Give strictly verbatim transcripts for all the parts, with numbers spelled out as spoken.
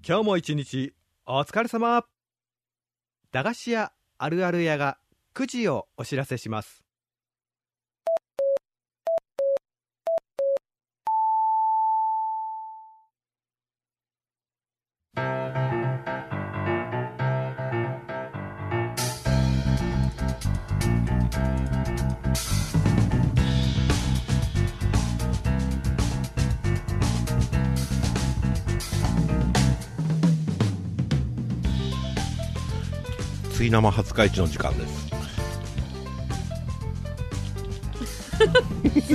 今日も一日お疲れ様。駄菓子屋あるある屋がくじをお知らせします。 つい生初日市の時間です。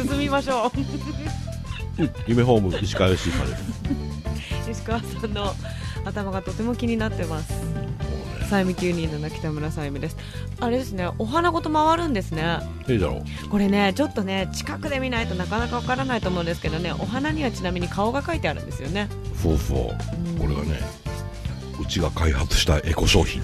進みましょう。 夢ホーム石川義久です。 石川さんの頭がとても気になってます。さゆみきゅうにーなな北村さゆみです。あれですね、お花ごと回るんですね。 いいだろう。これね、ちょっとね近くで見ないとなかなかわからないと思うんですけどね、お花にはちなみに顔が描いてあるんですよね。 そうそう、うん、これがね、うちが開発したエコ商品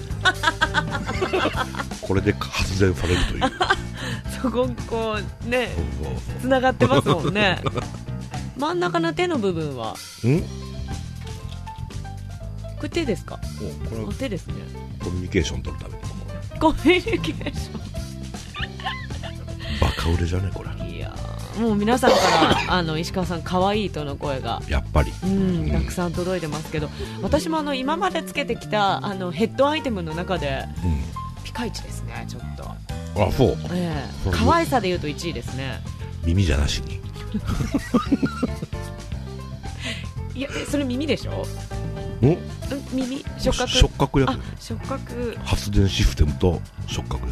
これで発電されるというそここうねつながってますもんね。真ん中の手の部分はんこれ手ですか？ お、これ手ですね。 コミュニケーション取るためにコミュニケーションバカ売れじゃねこれ。 いやもう皆さんからあの石川さん可愛いとの声がやっぱり、 うん、たくさん届いてますけど、私もあの今までつけてきたあのヘッドアイテムの中で、うん、ピカイチですね。ちょっとあ、そう、 えー、可愛さでいうといちいですね。 耳じゃなしにいやそれ耳でしょ。 ん耳触覚触覚や触覚発電システムと触覚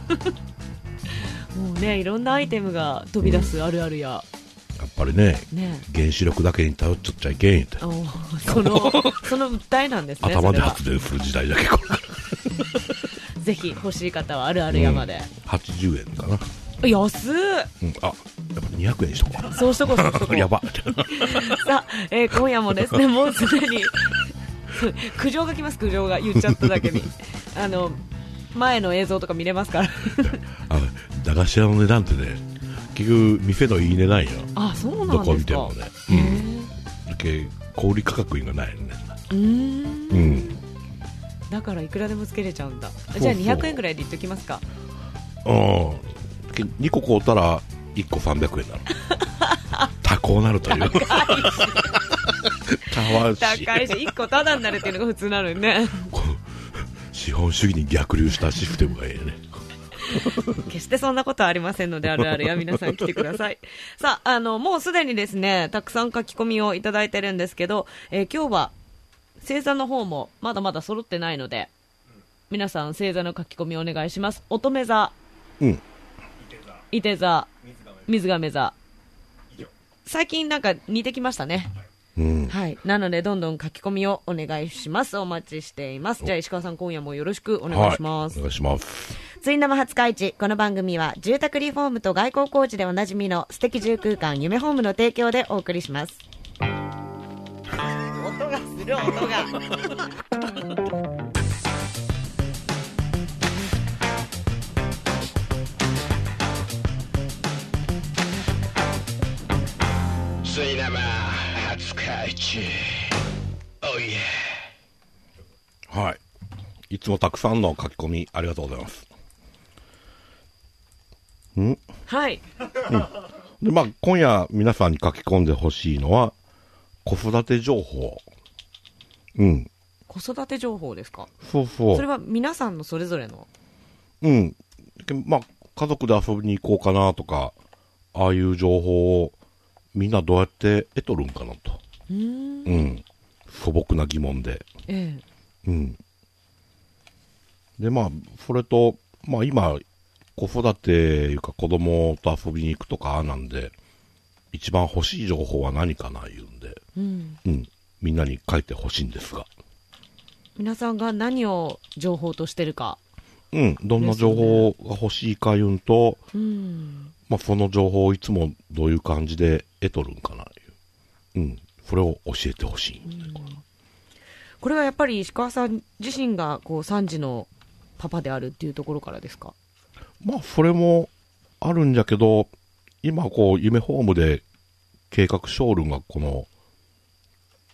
もうね、いろんなアイテムが飛び出すあるあるや、うん、 やっぱり ね, ね原子力だけに頼っちゃっちゃいけんってそのその訴えなんですね。 頭で発電する時代だけこれぜひ欲しい方はあるあるやまで、うん、 はちじゅうえんかな。 安っ、 うん、あ、やっぱにひゃくえんにしとこう。 そうしとこうそうしとこうやばさあ、えー、今夜もですねもうすでに苦情が来ます。苦情が言っちゃっただけにあの前の映像とか見れますからあ、駄菓子屋の値段ってね、結局店のいい値段よ。 あ、そうなんですか。 どこ見てもね、うん、だけ小売価格がないよね。 うーん、うん、だからいくらでもつけれちゃうんだ。じゃあにひゃくえんぐらいで言っておきますか。 うん、にこ買うたらいっこさんびゃくえんなの多幸なるという高いし高いし高いしいっこタダになるっていうのが普通なのにね資本主義に逆流したシステムがいいね決してそんなことはありませんので、あるあるや皆さん来てくださいさあ、あのもうすでにですねたくさん書き込みをいただいてるんですけど、えー、今日は星座の方もまだまだ揃ってないので、皆さん星座の書き込みお願いします。乙女座、 うん、 いて座、水亀座、最近なんか似てきましたね、 うん、 はい、なのでどんどん書き込みをお願いします。お待ちしています。じゃあ石川さん、今夜もよろしくお願いします。 はい、お願いします。 つい生初日市、この番組は住宅リフォームと外交工事でおなじみの素敵住空間夢ホームの提供でお送りします。音がする音がつい生初日市、おいえ。はい、いつもたくさんの書き込みありがとうございます。んはい、 うん、でまあ今夜皆さんに書き込んでほしいのは子育て情報。うん、 子育て情報ですか。 そうそう、 それは皆さんのそれぞれの、 うん、まあ家族で遊びに行こうかなとか、ああいう情報をみんなどうやって得とるんかなと。 うーん、 うん、素朴な疑問で、 ええ、 うん、でまあそれと、まあ今子育ていうか子供と遊びに行くとかなんで、一番欲しい情報は何かな言うんで、 うんうん、みんなに書いてほしいんですが、 皆さんが何を情報としてるか、 うん、どんな情報が欲しいか言うんと、 うん、 まあ、その情報をいつもどういう感じで得とるんかないう、うん、それを教えてほしい、うん、 これはやっぱり石川さん自身がこうさん児のパパであるっていうところからですか。 まあそれもあるんじゃけど、今こう夢ホームで計画ショールームがこの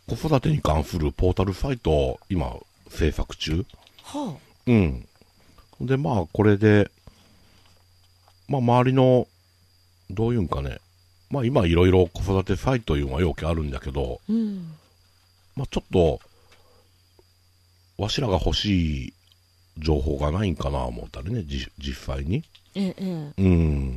子育てに関するポータルサイトを今制作中。 はあ。 うん。で、まあ、これで、まあ、周りの、どういうんかね、まあ、今いろいろ子育てサイトいうのはよくあるんだけど、 うん。 まあ、ちょっと、わしらが欲しい情報がないんかな思ったりね、じ実際に。 ええ、ええ。 うん。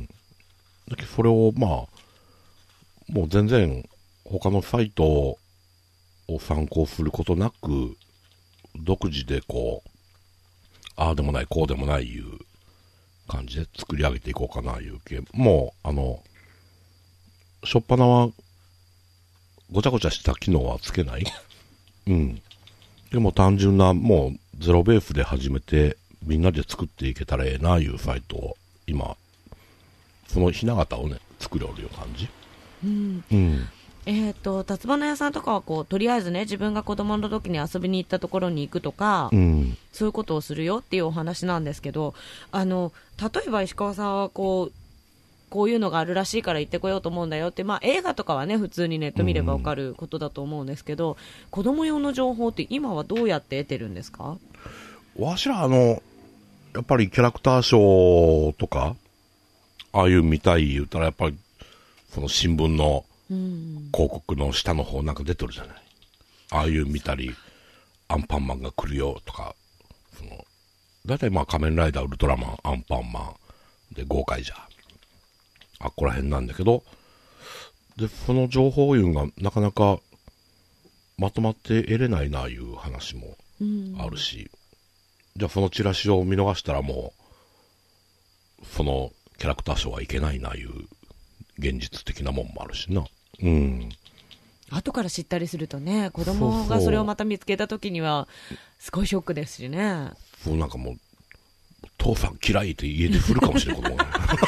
だけど、それを、まあ、もう全然、他のサイトを参考することなく、独自でこう、ああでもない、こうでもないいう感じで作り上げていこうかないう系。もう、あの、しょっぱなは、ごちゃごちゃした機能はつけない。うん。でも単純な、もうゼロベースで始めて、みんなで作っていけたらええないうサイトを、今、そのひな形をね、作りおるよ感じ。 うん。 うん。 えっ、と、立花屋さんとかはこう、とりあえずね、自分が子供の時に遊びに行ったところに行くとか、 うん。 そういうことをするよっていうお話なんですけど、あの、例えば石川さんはこう、こういうのがあるらしいから行ってこようと思うんだよって、まあ、映画とかはね普通にネット見れば分かることだと思うんですけど、うん、子供用の情報って今はどうやって得てるんですか？ わしらあのやっぱりキャラクターショーとかああいう見たい言ったらやっぱりその新聞の広告の下の方なんか出てるじゃない、ああいう見たりアンパンマンが来るよとか、そのだいたいまあ仮面ライダーウルトラマンアンパンマンで豪快じゃあっこら辺なんだけど、でその情報源がなかなかまとまって得れないないう話もあるし、うん、じゃあそのチラシを見逃したらもうそのキャラクターショーはいけないないう現実的なもんもあるしな。うん。 後から知ったりするとね、子供がそれをまた見つけた時にはすごいショックですしね。 そうなんかもう父さん嫌いって家で振るかもしれない子供が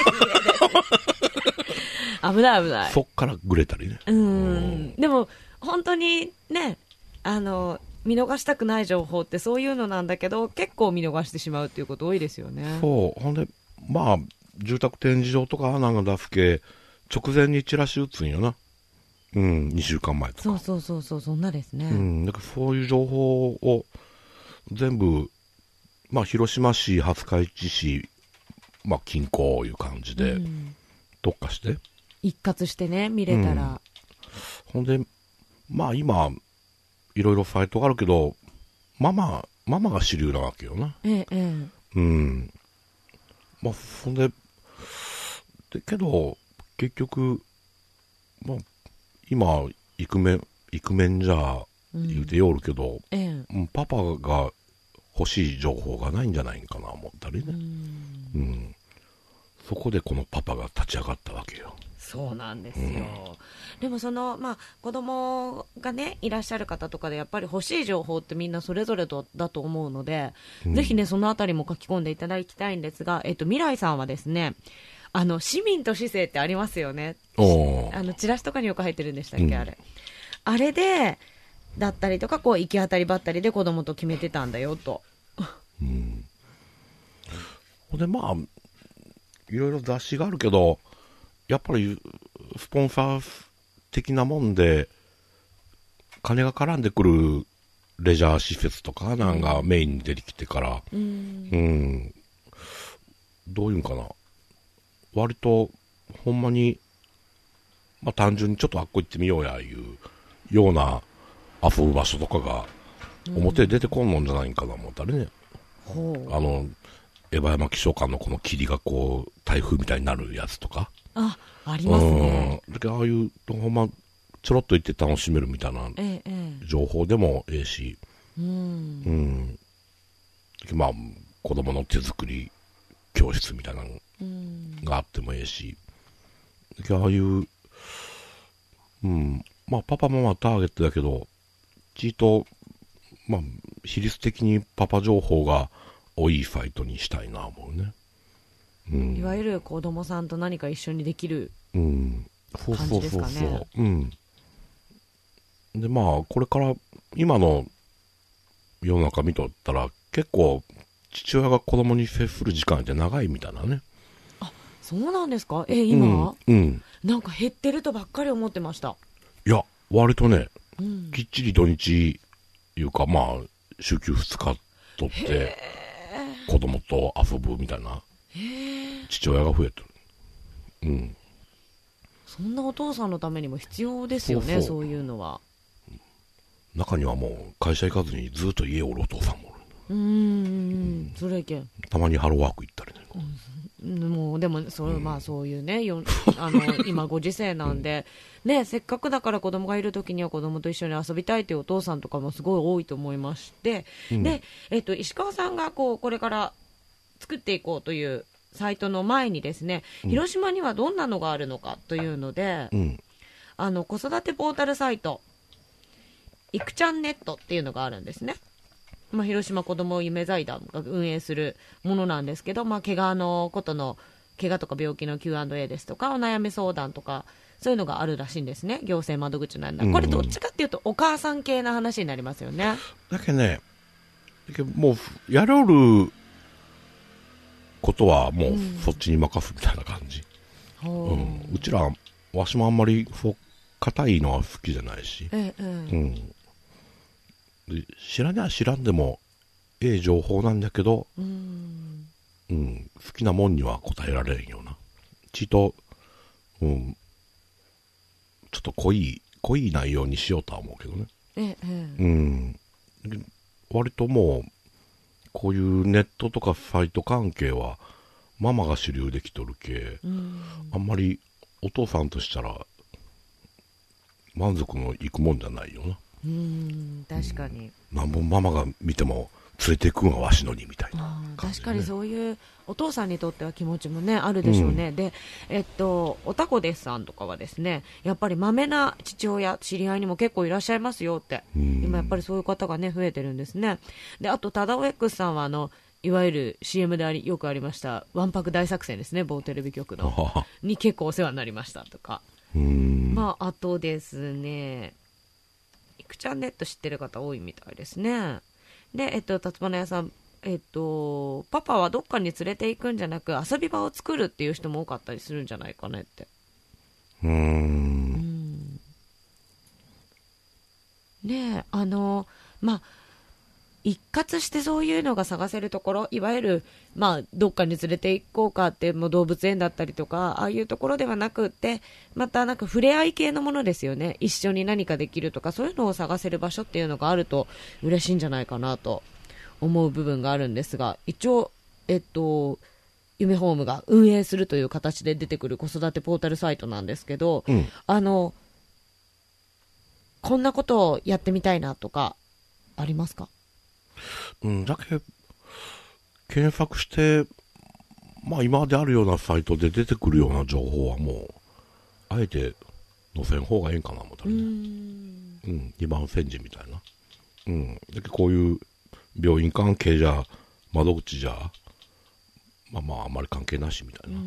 危ない危ない。 そっからぐれたりね。 うん。でも本当にね、あの見逃したくない情報ってそういうのなんだけど、結構見逃してしまうっていうこと多いですよね。 そう。ほんでまあ住宅展示場とかなんか出すけ直前にチラシ打つんよな。うん、にしゅうかんまえとか。 そうそうそうそう、そんなですね。 うん、だからそういう情報を全部、まあ広島市、廿日市市、まあ近郊いう感じで特化して、うん、 一括してね見れたら、うん、 ほんでまあ今いろいろサイトがあるけどママママが主流なわけよな。 ええええ、 うん。まあそんででけど結局まあ今イクメンイクメンじゃ言うてよるけど、うんええ、パパが欲しい情報がないんじゃないかな思ったりね、うん、うん、そこでこのパパが立ち上がったわけよ。 そうなんですよ、うん、でもその、まあ、子供がねいらっしゃる方とかでやっぱり欲しい情報ってみんなそれぞれとだと思うので、うん、ぜひねそのあたりも書き込んでいただきたいんですが、えっと、未来さんはですね、あの市民と市政ってありますよね。あのチラシとかによく入ってるんでしたっけ、うん、あれあれでだったりとかこう行き当たりばったりで子供と決めてたんだよと、うん、 でまあいろいろ雑誌があるけどやっぱりスポンサー的なもんで金が絡んでくるレジャー施設とかなんかメインに出てきてから、うん、うん、どういうんかな、割とほんまにまあ単純にちょっとあっこ行ってみようやいうような遊ぶ場所とかが表に出てこんのんじゃないんかな思ったりね、うん、あの江場山気象館のこの霧がこう台風みたいになるやつとかあ, ありますね。 だけどああいうほんまちょろっと行って楽しめるみたいな情報でもええし、うん、うん、まあ子供の手作り教室みたいなのがあってもええし、ああいう、うん、まあパパママターゲットだけどちっとまあ比率的にパパ情報が多いサイトにしたいな思うね、うん、 いわゆる子供さんと何か一緒にできる感じですかね。そうそうそうそう、うん、 でまあこれから今の世の中見とったら結構父親が子供に接する時間って長いみたいなね。 あ、そうなんですか。え今、 うんうん、 なんか減ってるとばっかり思ってました。 いや割とねうん、 きっちり土日いうか、まあ、週休ふつか取って、子供と遊ぶみたいな、父親が増えてる。うん。 そんなお父さんのためにも必要ですよね、そうそう、そういうのは。 中にはもう会社行かずにずっと家おるお父さんもおる。 うーん、うん、それいけん。 たまにハローワーク行ったりね。 うん、もうでもそれ、うん、まあそういうね、よあの今ご時世なんで、うん、ね、せっかくだから子供がいるときには子供と一緒に遊びたいというお父さんとかもすごい多いと思いまして、うん、で、えっと、石川さんがこうこれから作っていこうというサイトの前にですね、うん、広島にはどんなのがあるのかというので、うん、あの子育てポータルサイトいくちゃんネットっていうのがあるんですね。まあ、広島子ども夢財団が運営するものなんですけど、まあ、怪我のことの怪我とか病気の キューアンドエー ですとかお悩み相談とかそういうのがあるらしいんですね。行政窓口なんだ、うんうん、これどっちかっていうとお母さん系な話になりますよね。 だけどね、だけどもうやろることはもうそっちに任すみたいな感じ、うんうん、うちらわしもあんまりそう硬いのは好きじゃないし、ええ、うんで知らねは知らんでもええ情報なんだけど、うんうん、好きなもんには答えられんようなちと、うん、ちょっと濃い濃い内容にしようとは思うけどね、ええうん、割ともうこういうネットとかサイト関係はママが主流できとるけ、うん、あんまりお父さんとしたら満足のいくもんじゃないよな。 うーん確かに、 うん、なんぼママが見ても連れていくんはわしのにみたいな感じ、ね、 確かにそういうお父さんにとっては気持ちもねあるでしょうね、うん、でえっとおたこですさんとかはですねやっぱりまめな父親知り合いにも結構いらっしゃいますよって、うん、今やっぱりそういう方がね増えてるんですね。であとタダオ X さんはあのいわゆる シーエム でありよくありましたわんぱく大作戦ですね、某テレビ局のに結構お世話になりましたとか、うんまああとですねいくちゃんネット知ってる方多いみたいですね。で、えっと、辰花屋さん、えっと、パパはどっかに連れて行くんじゃなく遊び場を作るっていう人も多かったりするんじゃないかねって。うーん。うんねえ、あの、まあ、一括してそういうのが探せるところ、いわゆる、まあ、どっかに連れて行こうかってもう動物園だったりとかああいうところではなくって、またなんか触れ合い系のものですよね。一緒に何かできるとかそういうのを探せる場所っていうのがあると嬉しいんじゃないかなと思う部分があるんですが、一応えっと夢ホームが運営するという形で出てくる子育てポータルサイトなんですけど、うん、あのこんなことをやってみたいなとかありますか？ うん、だけ検索してまあ今まであるようなサイトで出てくるような情報はもうあえて載せん方がええんかな思ったりね。うん、にばん煎じみたいな。うん、だけこういう病院関係じゃ窓口じゃまあまああんまり関係なしみたいな。うん、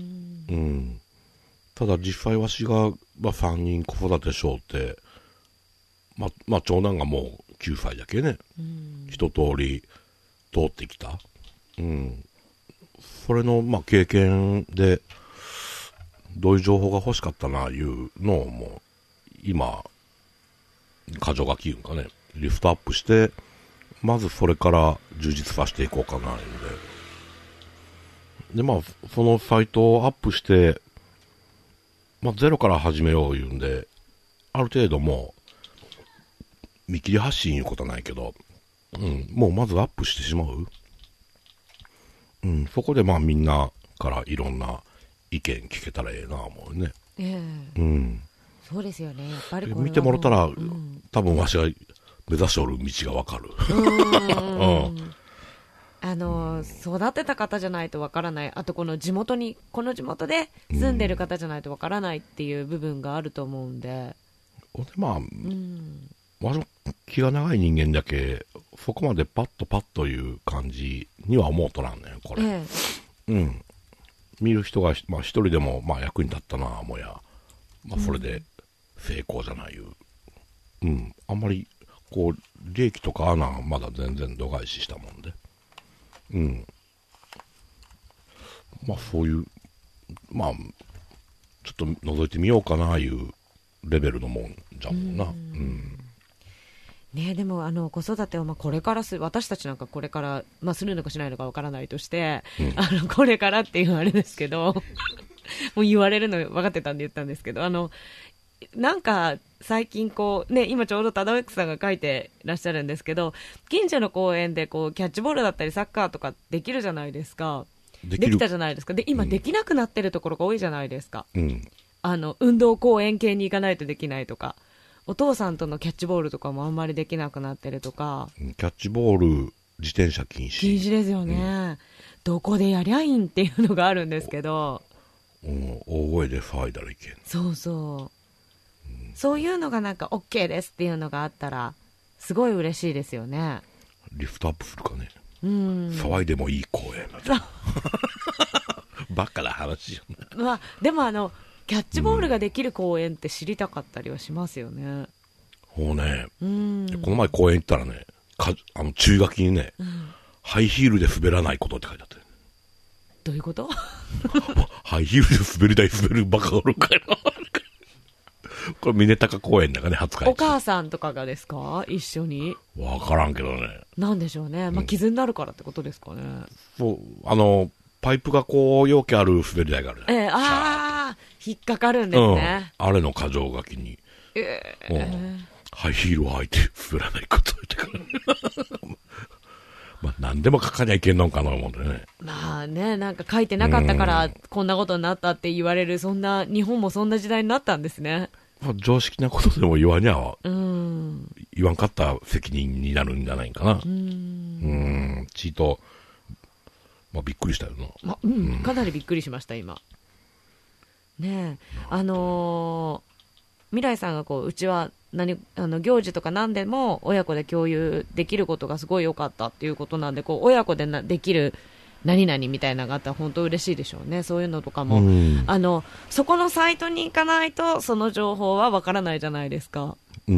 うん、ただ実際わしが、まあ、さんにん子育てしようってまあ、まあ長男がもうきゅうさいだけね、うん、一通り通ってきた、うん、それの、まあ、経験でどういう情報が欲しかったないうのをもう今箇条書きいうんかねリフトアップしてまずそれから充実させていこうかないうのででまあそのサイトをアップして、まあ、ゼロから始めよう言うんである程度もう見切り発信いうことはないけど、うん、もうまずアップしてしまう、うん、そこでまあみんなからいろんな意見聞けたらええな思うね、えー、うん、 そうですよね。やっぱりこれ見てもらったら、うん、多分わしが目指しておる道がわかるうん、 あの育てた方じゃないとわからない、あとこの地元にこの地元で住んでる方じゃないとわからないっていう部分があると思うんで、 うん、まあ、うん、わしも気が長い人間だけそこまでパッとパッという感じには思うとらんねんこれ、ええ、うん見る人がまあ一人でもまあ役に立ったなもや、まあ、それで成功じゃないいう、うん、うん、あんまりこう利益とか穴まだ全然度外視したもんで、うんまあそういうまあちょっと覗いてみようかないうレベルのもんじゃもんな、うん、うんね、でもあの子育てをまあこれからす私たちなんかこれから、まあ、するのかしないのかわからないとして、 うん、 あのこれからっていうあれですけどもう言われるの分かってたんで言ったんですけど、あのなんか最近こう、ね、今ちょうど忠之さんが書いてらっしゃるんですけど、近所の公園でこうキャッチボールだったりサッカーとかできるじゃないですか。できたじゃないですか。で今できなくなってるところが多いじゃないですか、うん、あの運動公園系に行かないとできないとか、お父さんとのキャッチボールとかもあんまりできなくなってるとか。 キャッチボール自転車禁止禁止ですよね、うん、どこでやりゃいいんっていうのがあるんですけど、 うん、大声で騒いだらいけん。 そうそう、うん、そういうのがなんか OK ですっていうのがあったらすごい嬉しいですよね。 リフトアップするかね、 うん、 騒いでもいい公園みたいなバカな話よね、 まあ、でもあのキャッチボールができる公園って知りたかったりはしますよね。 もうね、 うん、 この前公園行ったらね、かあの注意書きにね、うん、ハイヒールで滑らないことって書いてあって。 どういうことハイヒールで滑り台滑るバカおるかいなこれ峰高公園だからね、初回。 お母さんとかがですか、一緒に。 わからんけどね。 なんでしょうね、まあ、傷になるからってことですかね、うん、 そうあのパイプがこう容器ある滑り台がある、 えー、ああ引っかかるんですね、 うん、あれの箇条書きに、えーうん、ハイヒールを履いて滑らないことってからまあ何でも書かにゃいけんのかな思うんでね。まあね、なんか書いてなかったからこんなことになったって言われる、そんな日本もそんな時代になったんですね。 まあ、常識なことでも言わにゃ、うん、言わんかった責任になるんじゃないかな。うん、うんちーと、まあ、びっくりしたよな、 まうんうん、かなりびっくりしました今ねえ。あのー、未来さんがこううちは何あの行事とか何でも親子で共有できることがすごい良かったっていうことなんで、こう親子でなできる何々みたいなのがあったら本当嬉しいでしょうね。そういうのとかも、うん、あのそこのサイトに行かないとその情報はわからないじゃないですか、うん、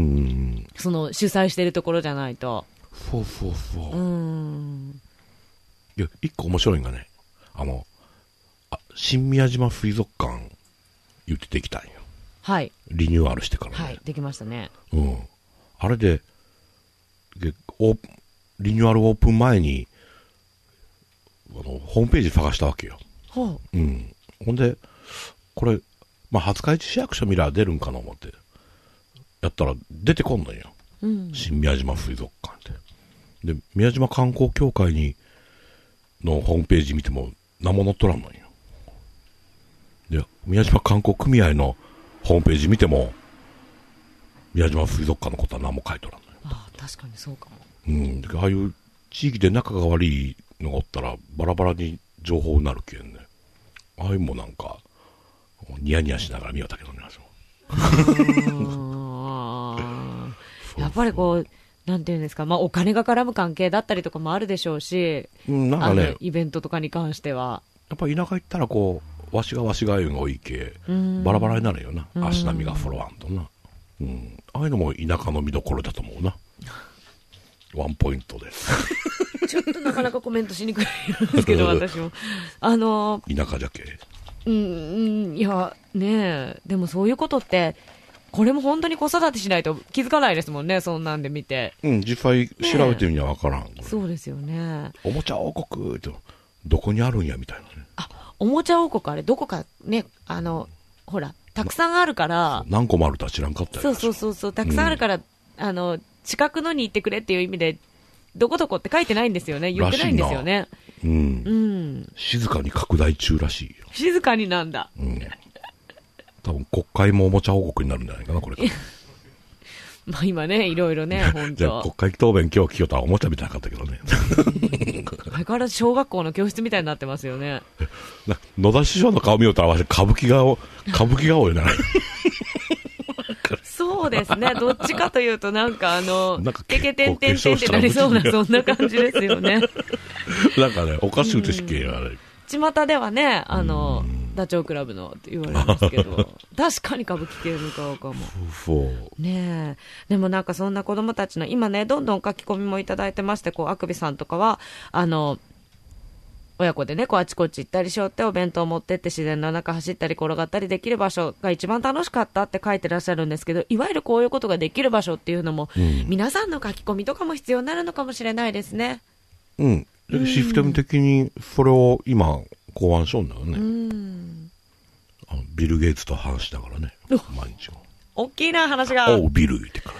その主催してるところじゃないと。 そうそうそう、うん、いや一個面白いのがね、あのあ新宮島水族館言ってできたんよ。 はい、 リニューアルしてからね、 はい、できましたね、 うん、あれででオーリニューアルオープン前にあのホームページ探したわけよ、はあ、うん、ほんでこれ、まあ、廿日市市役所見ら出るんかな思ってやったら出てこんのよ、うん、新宮島水族館ってで宮島観光協会にのホームページ見ても何も載っとらんのよ。で宮島観光組合のホームページ見ても宮島水族館のことは何も書いとらんのよ。 ああ確かにそうかも、 うん、ああいう地域で仲が悪いのがおったらバラバラに情報になるけんね。ああいうもなんかニヤニヤしながら見よったけどねやっぱりこうなんていうんですか、まあ、お金が絡む関係だったりとかもあるでしょうし、うん、なんかね、イベントとかに関してはやっぱり田舎行ったらこうわしがわしがいうのが多いけバラバラになるよな、足並みがフォロワンとな、うん、ああいうのも田舎の見どころだと思うなワンポイントですちょっとなかなかコメントしにくいんですけど私もあの田舎じゃけうん、いやねえ、でもそういうことってこれも本当に子育てしないと気づかないですもんね、そんなんで見て。 うん、実際調べてみには分からん、ね、 そうですよね。 おもちゃ王国ってどこにあるんやみたいなね。 あ、おもちゃ王国あれどこかね、あのほらたくさんあるから何個もあるとは知らんかったよ。 そうそうそうそう、たくさんあるから、うん、あの近くのに行ってくれっていう意味でどこどこって書いてないんですよね、言ってないんですよね。 うん、うん、静かに拡大中らしいよ。 静かになんだ、うん、 多分国会もおもちゃ王国になるんじゃないかなこれからまあ今ねいろいろね本当じゃあ国会答弁今日聞ようとはおもちゃみたいなかったけどね相変わらず小学校の教室みたいになってますよね。 野田師匠の顔見ようとは歌舞伎顔歌舞伎顔よねそうですね、どっちかというとなんかあのケケテンテンテンってなりそうなそんな感じですよねなんかねおかしゅうてしけあれ巷ではねあのダチョウ倶楽部のって言われますけど確かに歌舞伎系の顔かもねえ。でもなんかそんな子供たちの今ねどんどん書き込みもいただいてまして、こうあくびさんとかはあの親子でね、こうあちこち行ったりしようってお弁当を持ってって自然の中走ったり転がったりできる場所が一番楽しかったって書いてらっしゃるんですけど、いわゆるこういうことができる場所っていうのも、うん、皆さんの書き込みとかも必要になるのかもしれないですね。 うん。でシステム的にそれを今考案しようんだよね。うん、あのビル・ゲイツと話しながらね、毎日大きいな話が。 おうビル言ってから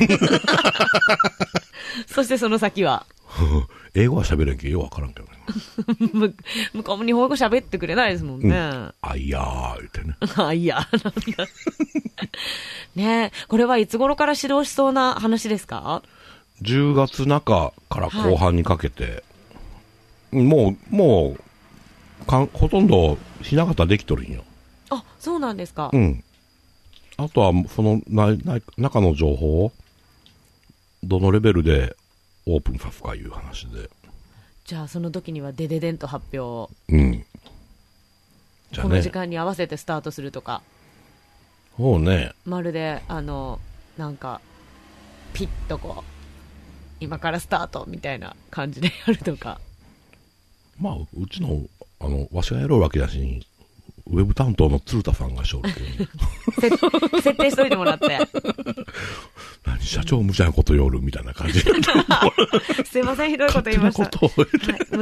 そしてその先は英語は喋れんけどよくわからんけどね向こうも日本語喋ってくれないですもんね、うん、 あいやー言ってねあいやーなんだねえ、これはいつ頃から指導しそうな話ですか？ じゅうがつなかから後半にかけて、はい、もうもうかんほとんどひな形できとるんよ。 あ、そうなんですか。 うん。あとはそのなな中の情報をどのレベルでオープンさすかいう話で、 じゃあその時にはデデデンと発表を、 うん、じゃあね、 この時間に合わせてスタートするとか。 そうね、 まるであのなんかピッとこう今からスタートみたいな感じでやるとか。 まあうちのあのわしがやろうわけだし、ウェブ担当の鶴田さんがしょるけど、ね、 設定しといてもらって何社長無茶なこと言おるみたいな感じすいません、ひどいこと言いました。 ことはい、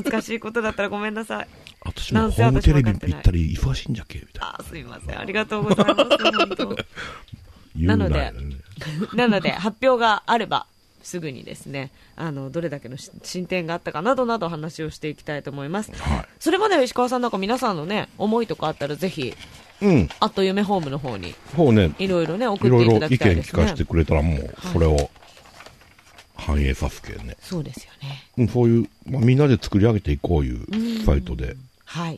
難しいことだったらごめんなさい。 私もホームテレビ行ったり忙しいんじゃけみたいな。 あ、すいません、ありがとうございます本当なのでなので発表があればすぐにですね、あのどれだけの進展があったかなどなど話をしていきたいと思います、はい、それまでは石川さん、なんか皆さんのね思いとかあったらぜひ、うん、あっと夢ホームの方にいろいろね送っていただきたいですね。いろいろ意見聞かせてくれたらもうそれを反映さすけね。そうですよね、 うん、そういう、まあ、みんなで作り上げていこういうサイトで、 はい、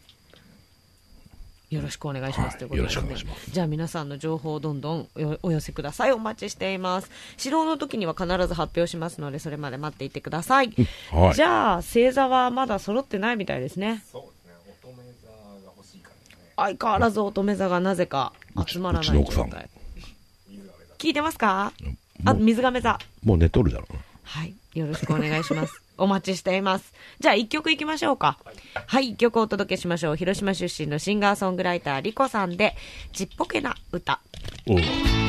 よろしくお願いします、はい、ということですね。じゃあ皆さんの情報をどんどん お, お寄せください。お待ちしています。指導の時には必ず発表しますのでそれまで待っていてください、うん、はい、じゃあ星座はまだ揃ってないみたいですね。 そうですね、乙女座が欲しいからね。 相変わらず乙女座がなぜか集まらない状態。聞いてますか？あ、水亀座もう寝とるだろうな。 はい、よろしくお願いしますお待ちしています。じゃあいっきょくいきましょうか。はい、はい、いっきょくお届けしましょう。広島出身のシンガーソングライターリコさんでちっぽけな歌。おう、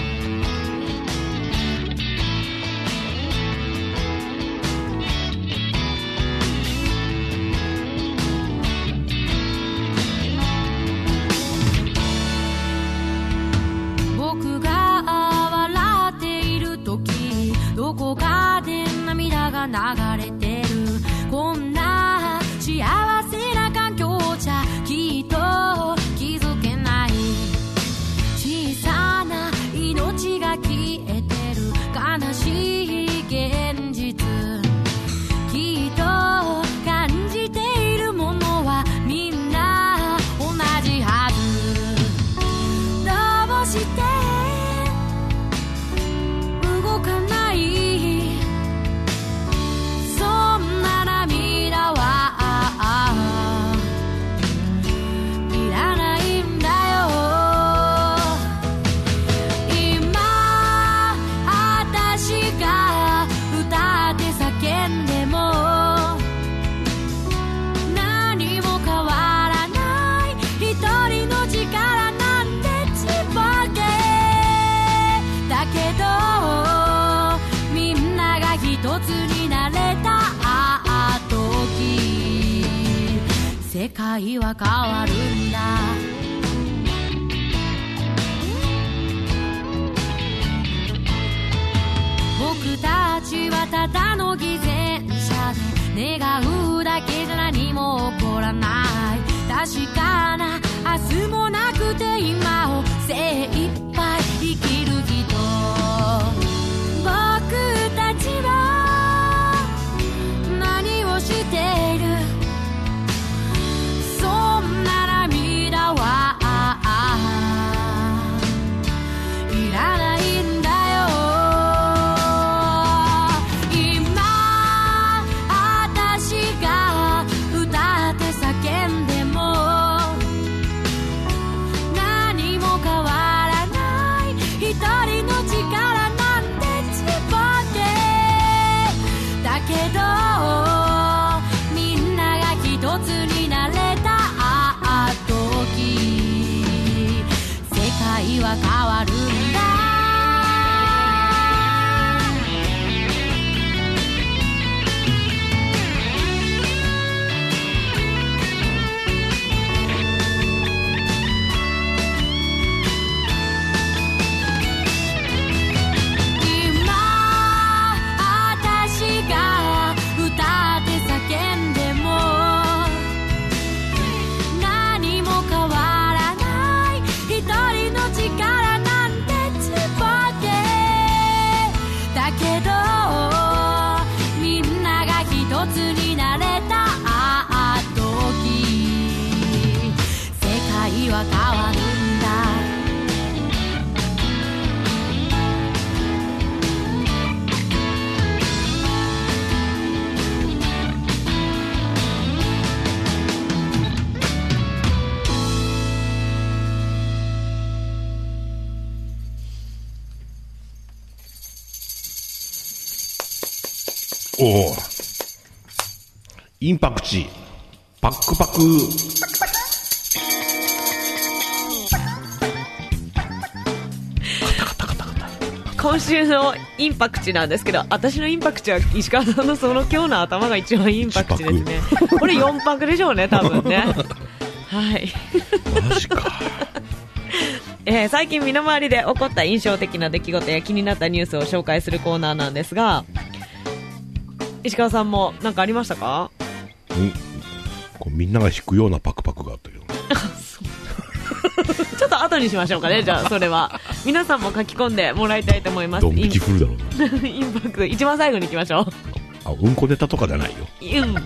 僕が笑っている時どこかで涙が流れてる。こんな幸せな環境じゃきっと気づけない。小さな命が消えてる悲しい現実。きっと感じているものはみんな同じはず。どうして動かないそんな涙はいらないんだよ。今私が歌って叫んでも何も変わらない。一人の力なんてちっぽけだけどみんなが一つになれた時世界は変わるんだ。僕たちはただの偽善者で願うだけじゃ何も起こらない。確かな明日もなくて今を精一杯生きる人。僕たちは何をしているそんな涙はいらないんだよ。今私が歌って叫んでもおお。インパクチ、パックパク。 今週のインパクチなんですけど、私のインパクチは石川さんのその今日の頭が一番インパクチですね。これよんパクでしょうね、多分ね。はい。 マジか。 えー、最近身の回りで起こった印象的な出来事や気になったニュースを紹介するコーナーなんですが、石川さんも何かありましたか？ んこうみんなが引くようなパクパクがあったけどちょっと後にしましょうかね。じゃあそれは皆さんも書き込んでもらいたいと思います。 ドン引き振るだろうな。 インパクト一番最後に行きましょう。 あ、うんこネタとかじゃないよ。 うん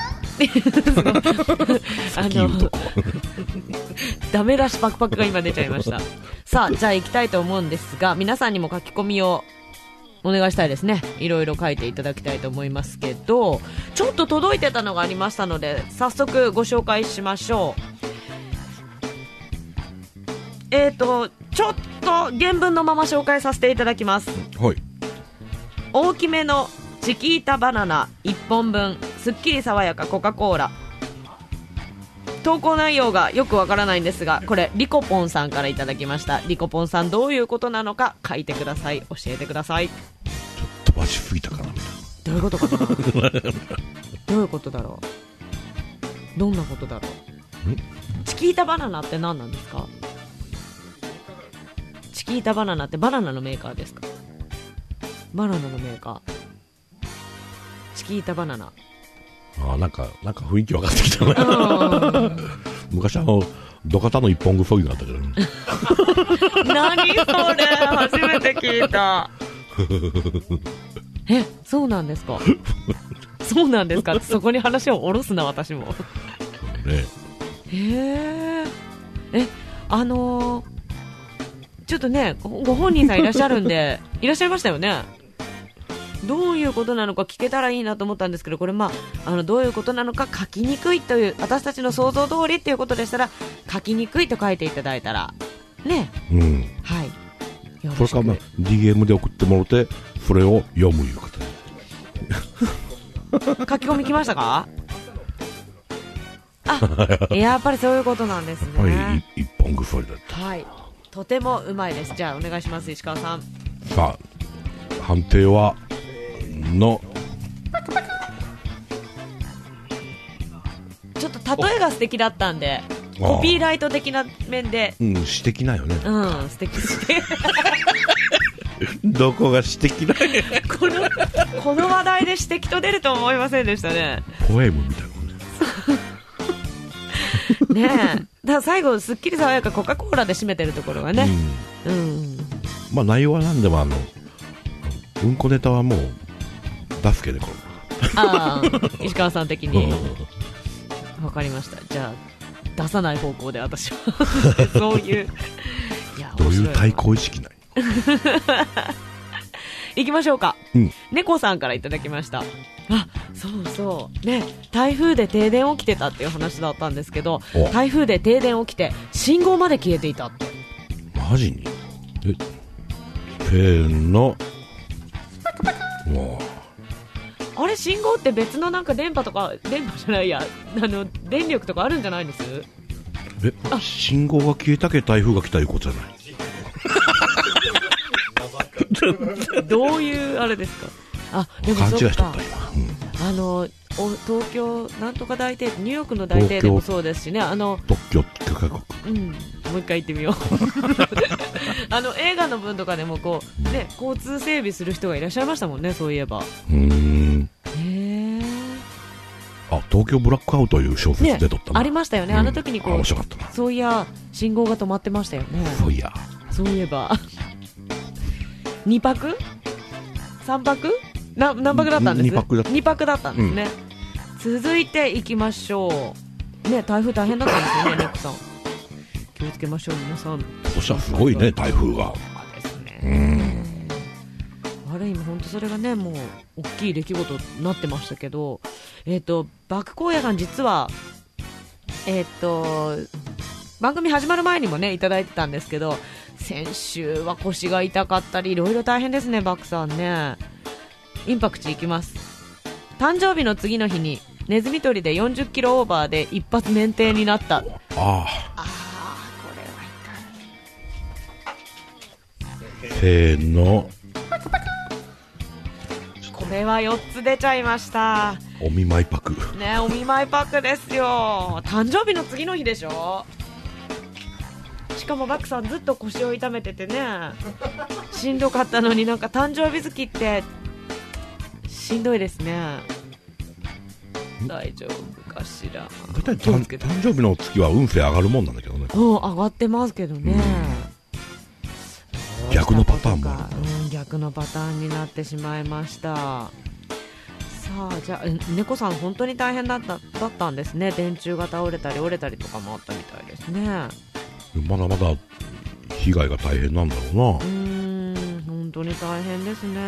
あのダメ出しパクパクが今出ちゃいました。さあ、じゃあ行きたいと思うんですが、皆さんにも書き込みをお願いしたいですね。いろいろ書いていただきたいと思いますけど、ちょっと届いてたのがありましたので早速ご紹介しましょう。えーとちょっと原文のまま紹介させていただきます。 はい。 大きめのチキータバナナいっぽんぶん、すっきり爽やかコカ・コーラ。投稿内容がよくわからないんですが、これリコポンさんからいただきました。リコポンさん、どういうことなのか書いてください。教えてください。 ちょっと飛ばしすぎたかなみたいな。 どういうことかなどういうことだろう。どんなことだろう。チキータバナナって何なんですか？チキータバナナってバナナのメーカーですか？バナナのメーカー、チキータバナナ。 あ、なんかなんか雰囲気分かってきたね。昔あの土方の一本ぐそぎがあったけど、ね、 何それ、初めて聞いた。え、そうなんですか？そうなんですか？そこに話を下ろすな、私も。 ね、 へえ。え、あのー、ちょっとね、ご本人さんいらっしゃるんでいらっしゃいましたよね。どういうことなのか聞けたらいいなと思ったんですけど、これ、まあ、あのどういうことなのか書きにくいという、私たちの想像通りっていうことでしたら、書きにくいと書いていただいたらね、 うん、 はい、よろしく。 それから、まあ、ディーエム で送ってもらってそれを読むいう形。 書き込み来ましたか？あ、やっぱりそういうことなんですね。 やっぱり一本ぐそりだった。 はい、とてもうまいです。じゃあお願いします、石川さん。 さあ、判定はのちょっと例えが素敵だったんで、コピーライト的な面で、 うん、詩的なよね。 うん、素敵素敵どこが詩的なこのこの話題で詩的と出ると思いませんでしたね。 ポエムみたいなねえ、だから最後すっきり爽やかコカ・コーラで締めてるところがね、うん、うん、 まあ内容は何でもあのうんこネタはもう出すけでこう。 ああ、石川さん的にわかりました。じゃあ出さない方向で私はそういう、いや、 どういう対抗意識ない行きましょうか、 うん、 猫さんからいただきました。あ、そうそうね、台風で停電起きてたっていう話だったんですけど、台風で停電起きて信号まで消えていたって。 マジに？え、せーの、もうあれ、信号って別のなんか電波とか、電波じゃないや、あの電力とかあるんじゃないんです？ え、信号が消えたけ台風が来たいうことじゃないどういうあれですか？あ、でも勘違いそっか、 しとった今、うん、 あのお東京なんとか大停電、ニューヨークの大停電もそうですしね、あの特許許可国、 うん、もう一回言ってみようあの映画の分とかでもこう、ね、交通整備する人がいらっしゃいましたもんね、そういえば。 うーん、 へー、 あ、東京ブラックアウトという小説出とったな、 ね、ありましたよね、あの時にこう、 面白かったな。 そういや信号が止まってましたよね。 そういや、 そういえばにぱくさんぱくな何泊だったんです？ にぱくだった。 にぱくだったんですね、うん、続いていきましょうね。台風大変だったんですよね、ネックさん、気をつけましょう皆さん。 今年はすごいね、台風がですね、 うん、 ある意味本当それがね、もう大きい出来事になってましたけど、えっとバク荒野さん、実はえっと番組始まる前にもねいただいてたんですけど、先週は腰が痛かったりいろいろ大変ですね、バクさんね。インパクチいきます。 誕生日の次の日にネズミ捕りでよんじゅっキロオーバーで一発免停になった。あああ、これはせーの、 これはよっつ出ちゃいました。 お見舞いパク。 ね、お見舞いパックですよ。誕生日の次の日でしょ。しかもバクさんずっと腰を痛めててね、しんどかったのに、なんか誕生日月ってしんどいですね。大丈夫かしら。 大体誕誕生日の月は運勢上がるもんなんだけどね。 うん、上がってますけどね、 うん、逆のパターンもある、 うん、逆のパターンになってしまいました。さあ、じゃあ猫さん本当に大変だった、だったんですね。電柱が倒れたり折れたりとかもあったみたいですね。 まだまだ被害が大変なんだろうな。 うーん、本当に大変ですね。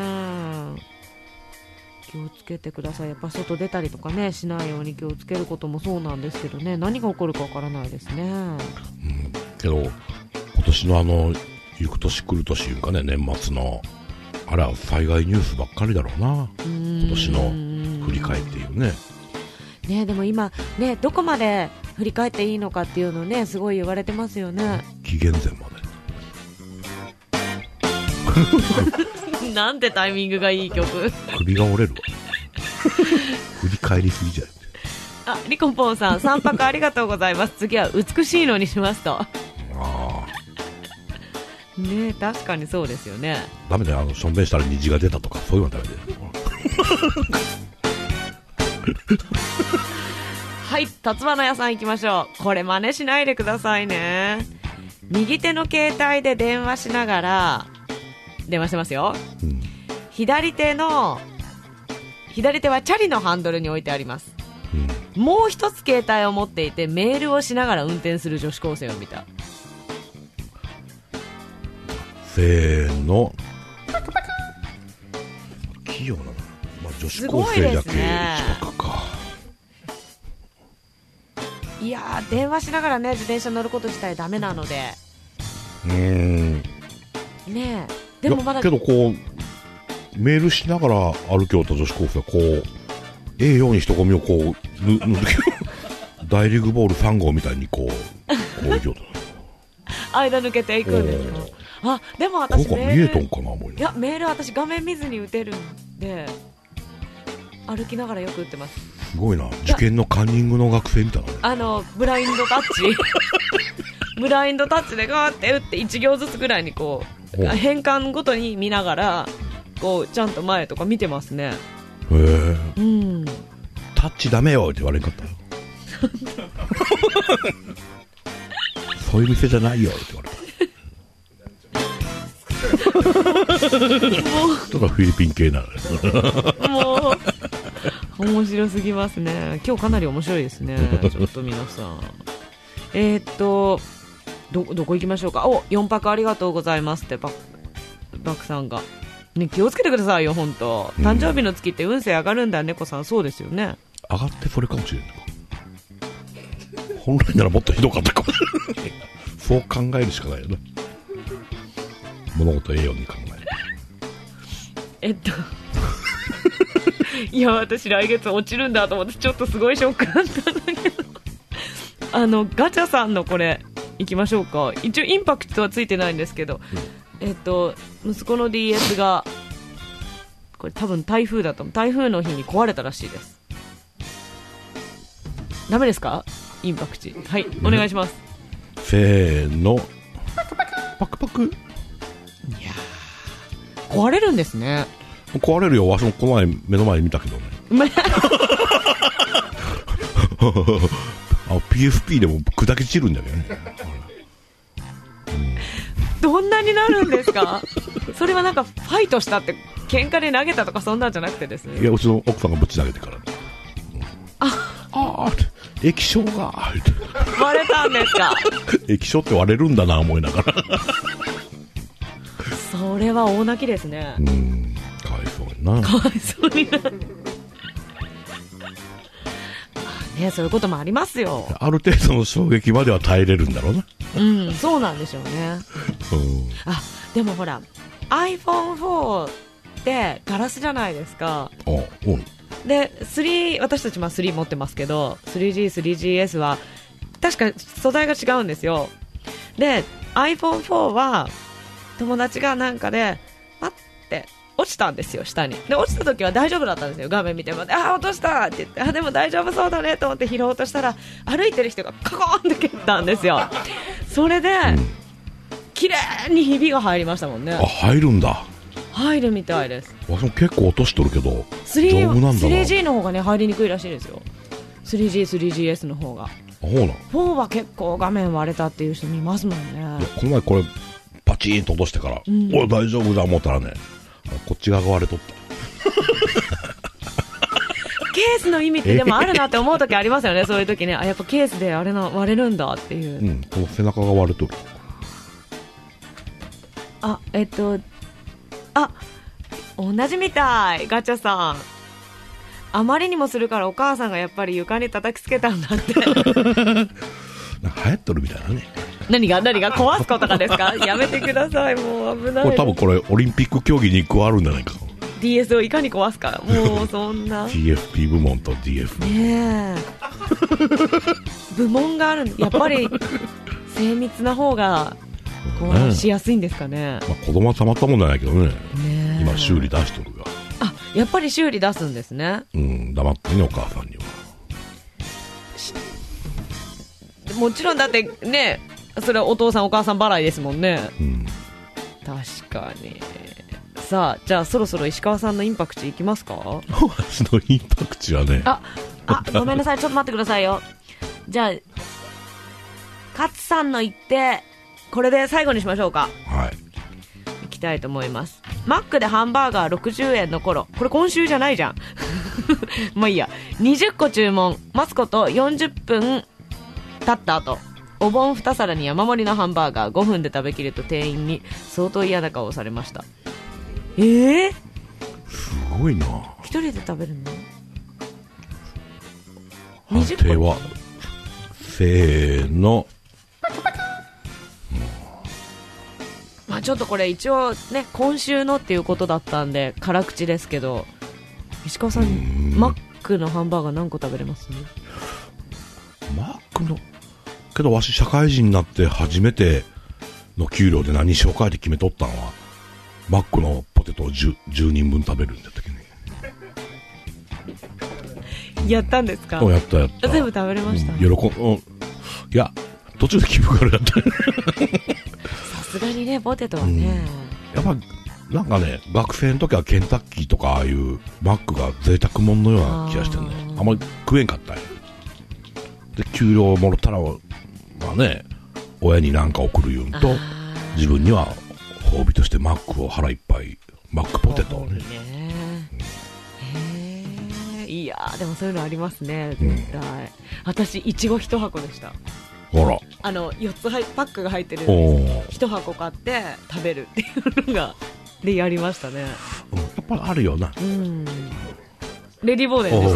気をつけてください。やっぱ外出たりとかねしないように気をつけることもそうなんですけどね、何が起こるかわからないですね。 うん、けど今年のあの行く年来る年いうかね、年末のあれは災害ニュースばっかりだろうな。今年の振り返っていうね。 ね、でも今ね、どこまで振り返っていいのかっていうのね、すごい言われてますよね。 紀元前までなんてタイミングがいい曲。 首が折れるわ振り返りすぎじゃない。 あ、リコンポンさん、さんぱくありがとうございます。次は美しいのにしますと。 あね、確かにそうですよね。 ダメだよ、あのしょんべんしたら虹が出たとかそういうのはダメだよはい、辰花屋さん行きましょう。これ真似しないでくださいね。右手の携帯で電話しながら電話してますよ、うん、左手の左手はチャリのハンドルに置いてあります、うん、もう一つ携帯を持っていてメールをしながら運転する女子高生を見た。 せーの、器用なの、まあ、女子高生だけいちパクか。 いやー、電話しながらね自転車乗ること自体ダメなので。 うーんねえ、でもまだけどこうメールしながら歩きよった女子高生はこうええように人混みをこうぬぬ大リーグボールさん号みたいにこうこう行きよった間抜けていくんですか。あ、でも私ここ見えとんかな思いな。 いや、メール私画面見ずに打てるんで歩きながらよく打ってます。 すごいな、受験のカンニングの学生みたいな、ね、 あのブラインドタッチブラインドタッチでガーって打っていち行ずつぐらいにこう変換ごとに見ながらこうちゃんと前とか見てますね。 へえ、 うん、 タッチダメよって言われんかったよそういう店じゃないよって言われたとかフィリピン系なのもう面白すぎますね。今日かなり面白いですね。ちょっと皆さんえー、っと ど, どこ行きましょうか。お、よんぱくありがとうございますってバッバクさんが、ね、気をつけてくださいよ本当。誕生日の月って運勢上がるんだ、猫さん。そうですよね。 上がってそれかもしれない本来ならもっとひどかったかもしれないそう考えるしかないよね。物事栄養に考える。 えっといや、私来月落ちるんだと思ってちょっとすごいショックだったんだけどあのガチャさんのこれいきましょうか。一応インパクトはついてないんですけど、うん、えっと息子の ディーエス がこれ多分台風だと思う。台風の日に壊れたらしいです。ダメですかインパクチ。はい、お願いします。 せーの、パクパク。いやー、壊れるんですね。 壊れるよ。わしもこの前目の前に見たけどねあ ピーエスピー でも砕け散るんだけどね、うん、 どんなになるんですかそれはなんかファイトしたって喧嘩で投げたとかそんなんじゃなくてですね。 いや、うちの奥さんがぶち投げてから、ね、ああ液晶が割れたんですか液晶って割れるんだな思いながらそれは大泣きですね。 うん、かわいそうにな。 かわいそうになね、そういうこともありますよ。 ある程度の衝撃までは耐えれるんだろうな。 うん、そうなんでしょうね、うん、あ、でもほら アイフォンフォー ってガラスじゃないですか。 あ、うん、 でスリー私たちまあスリー持ってますけど スリージー、スリージーエス は確か素材が違うんですよ。で アイフォンフォー は友達がなんかでパッて落ちたんですよ、下に。で落ちた時は大丈夫だったんですよ。画面見てもあ落としたって言って、あでも大丈夫そうだねと思って拾おうとしたら歩いてる人がカコーンって蹴ったんですよ。それで、うん、綺麗にひびが入りましたもんね。 あ入るんだ。 入るみたいです。 私も結構落としとるけどスリー丈夫なんだな。 スリージー の方がね入りにくいらしいですよ。 スリージー、スリージーエス の方が。 あほうなん。 フォーは結構画面割れたっていう人見ますもんね。 この前これパチーンと落としてから、うん、おい大丈夫だ思ったらねこっち側が割れとったケースの意味ってでもあるなって思う時ありますよね。そういう時ね、あやっぱケースであれな割れるんだっていう、 うん、この背中が割れとる。 あえっとあ同じみたい。ガチャさんあまりにもするからお母さんがやっぱり床に叩きつけたんだってなんか流行っとるみたいなね。 何が何が壊すことかですかやめてください、もう危ない。 これ多分これオリンピック競技に加わるんじゃないか。 ディーエス をいかに壊すか、もうそんなティーエフピー 部門と ディーエフねえ部門がある。やっぱり精密な方が壊しやすいんですかね。 まあ、子供はたまったもんじゃないけど ね, ね今修理出しとるが。 あやっぱり修理出すんですね。 うん黙ってねお母さんには。 もちろんだってねそれはお父さんお母さん払いですもんね、 うん、 確かに。さあじゃあそろそろ石川さんのインパクチいきますか。 私のインパクチはねああごめんなさいちょっと待ってくださいよ。じゃあ勝さんの言ってこれで最後にしましょうか。 はいいきたいと思います。マックでハンバーガーろくじゅうえんの頃、これ今週じゃないじゃんまあいいや。にじゅっこ注文待つことよんじゅっぷん経った後、お盆に皿に山盛りのハンバーガーごふんで食べきると店員に相当嫌な顔をされました。えー、 すごいな。 一人で食べるの。 判定はせーの、 うん、まあちょっとこれ一応ね今週のっていうことだったんで辛口ですけど、石川さんマックのハンバーガー何個食べれます？ マックのけどわし社会人になって初めての給料で何しようかって決めとったのはマックのポテトを 10, じゅうにんぶん食べるんだったっけね。 やったんですか？ やったやった。 全部食べれました、 うん、喜ん、うん、いや途中で気分悪かったさすがにねポテトはね、 うん、やっぱなんかね学生の時はケンタッキーとかああいうマックが贅沢もんのような気がしてね、あんまり食えんかったんや。で給料もらったらまあね親に何か送る言うんと自分には褒美としてマックを腹いっぱいマックポテトをね、 へえ、いやでもそういうのありますね絶対、うん、私いちご一箱でした。 ほらあのよっつ入パックが入ってる一箱買って食べるっていうのがでやりましたね、 うん、やっぱあるよな、 うん、レディーボーデンでした。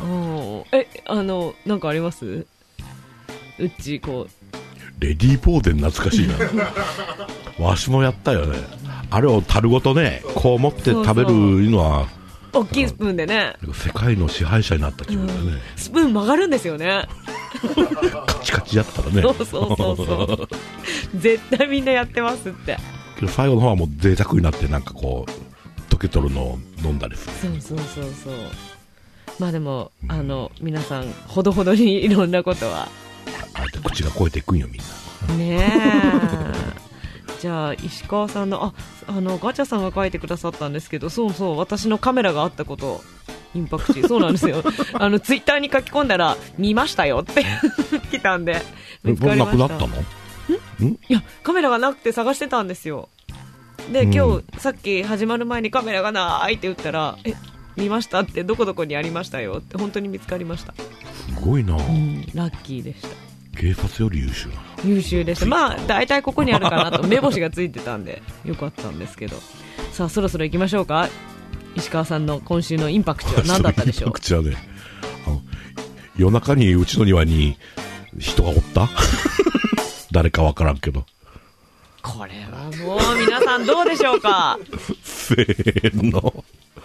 えあのなんかあります？うっちこうレディーボーデン懐かしいなわしもやったよね。あれを樽ごとねこう持って食べるのは大きいスプーンでね世界の支配者になった気分だね、うん、 スプーン曲がるんですよねカチカチやったらね。 そうそうそうそう絶対みんなやってますって。 けど最後の方はもう贅沢になってなんかこう溶けとるのを飲んだりする。 そうそうそうそう。まあでも、うん、あの皆さんほどほどにいろんなことはあえて口が超えていくんよみんなねえじゃあ石川さんの あ, あのガチャさんが書いてくださったんですけど、そうそう私のカメラがあったことインパクチそうなんですよあのツイッターに書き込んだら見ましたよって来たんで見つかりました。 なくなったの？ん？ いやカメラがなくて探してたんですよ。で今日さっき始まる前にカメラがないって言ったらえ見ましたってどこどこにありましたよって本当に見つかりました。 すごいな、うん、 ラッキーでした。 警察より優秀な優秀でした。まあ大体ここにあるかなと目星がついてたんでよかったんですけど、さあそろそろ行きましょうか。石川さんの今週のインパクトは何だったでしょう？インパクトはね、 あの夜中にうちの庭に人がおった誰かわからんけどこれはもう皆さんどうでしょうか？ せーの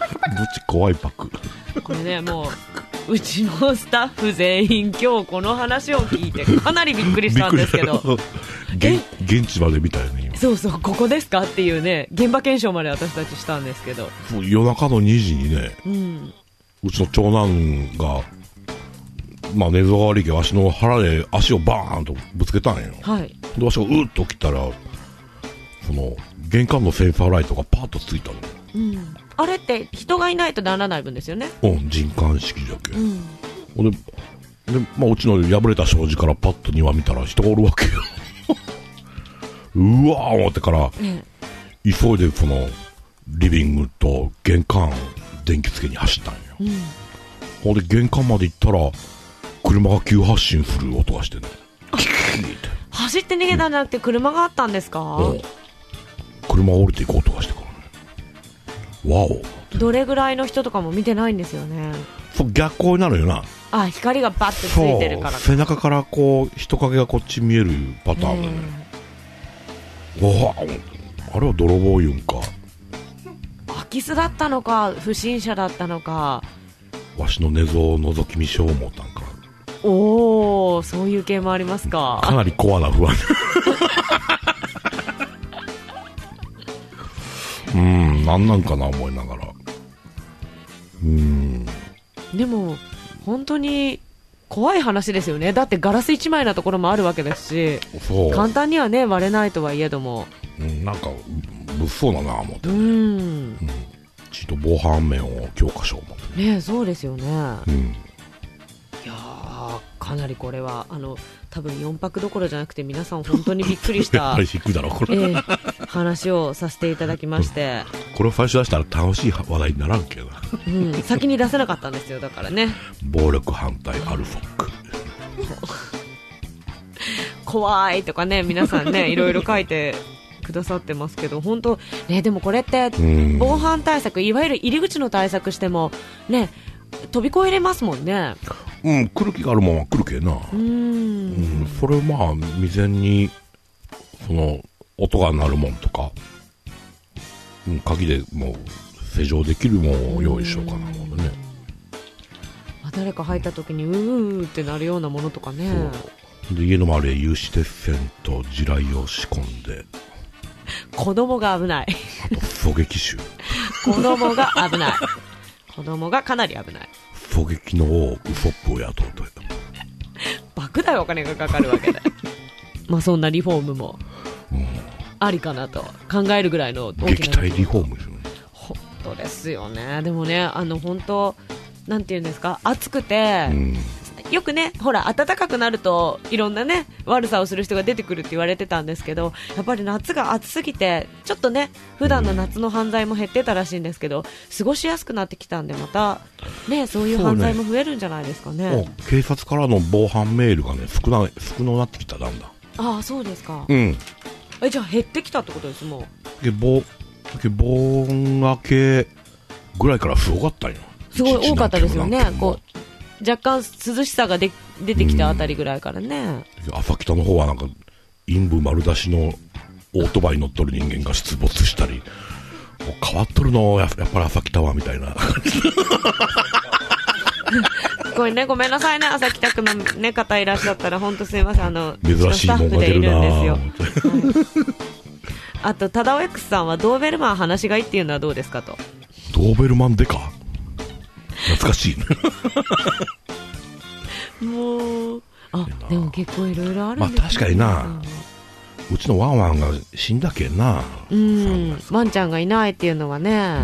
ち怖いパク。 これね、もううちのスタッフ全員今日この話を聞いてかなりびっくりしたんですけど現, 現地まで見たよね今。 そうそう、ここですかっていうね、現場検証まで私たちしたんですけど、 夜中のにじにね、 うん、 うちの長男がまあ寝相が悪いけど足の腹で足をバーンとぶつけたんよ。 はい。 で足がうーっと起きたら、その玄関のセンサーライトがパーッとついたの。 うん、あれって人がいないとならない分ですよね。 うん、人感式じゃけ、うん、でで、まあ、うちの破れた障子からパッと庭見たら人がおるわけようわー思ってから、ね、急いでそのリビングと玄関電気つけに走ったんよ、うん、ほんで玄関まで行ったら車が急発進する音がしてね、 走って逃げたんじゃなくて車があったんですか、うん、 車が降りていく音がしてからね、わお。 どれぐらいの人とかも見てないんですよね。 そう逆光になるよな。 あ、光がバッてついてるから。 背中からこう人影がこっち見えるパターンでね、わあ、あれは泥棒言うんか空き巣だったのか不審者だったのか、 わしの寝相を覗き見しよう思ったんか。 おお、そういう系もありますか。 かなりコアな不安うーん、なんなんかな思いながら。うーん、 でも本当に怖い話ですよね。だってガラス一枚なところもあるわけですし、そう簡単にはね割れないとはいえども、 うん、なんか物騒だな思って、ね、うん、うん、ちょっと防犯面を強化しよう思ってね。そうですよね、うん、いやーかなりこれはあの多分よんぱくどころじゃなくて皆さん本当にびっくりした引くだろこれ、 えー、話をさせていただきましてこれを最初出したら楽しい話題にならんけど、 うん、先に出せなかったんですよ。だからね、 暴力反対アルフォック怖いとかね皆さんねいろいろ書いてくださってますけど、本当ね、でもこれって防犯対策、いわゆる入り口の対策してもね飛び越えれますもんね。 うん、来る気があるもんは来るけな。うん、うん、それをまあ未然にその音が鳴るもんとか、うん、鍵でもう施錠できるもんを用意しようかなのでね。 誰か入った時にうーってなるようなものとかね。 で家の周りへ有刺鉄線と地雷を仕込んで、 子供が危ない。 あと狙撃手。 子供が危ない。子供がかなり危ない。 狙撃のウソップを雇うと莫大お金がかかるわけでまあそんなリフォームもありかなと考えるぐらいの大きな撃退リフォームですよね。 本当ですよね。でもね、あの本当なんていうんですか、暑くて、うん、よくねほら暖かくなるといろんなね悪さをする人が出てくるって言われてたんですけど、やっぱり夏が暑すぎてちょっとね普段の夏の犯罪も減ってたらしいんですけど、過ごしやすくなってきたんでまたねそういう犯罪も増えるんじゃないですかね。 ね、警察からの防犯メールがね少な少なくなってきた。だんだん。 ああそうですか。 うん。 えじゃあ減ってきたってことですもう。 で防防音明けぐらいからすごかったんよ。 すごい多かったですよね。こう若干涼しさがで出てきたあたりぐらいからね。 朝北の方はなんか陰部丸出しのオートバイ乗っとる人間が出没したり、変わっとるの や, やっぱり朝北はみたいなこれねごめんなさいね、朝北区の、ね、方いらっしゃったら本当すいません、あの珍しいもんが出るなはい、あとタダオ X さんはドーベルマン話がいいっていうのはどうですかと。 ドーベルマンでか懐かしいもうあでも結構いろいろあるんですね。 まあ確かにな、うちのワンワンが死んだけんな。 うんワンちゃんがいないっていうのはね、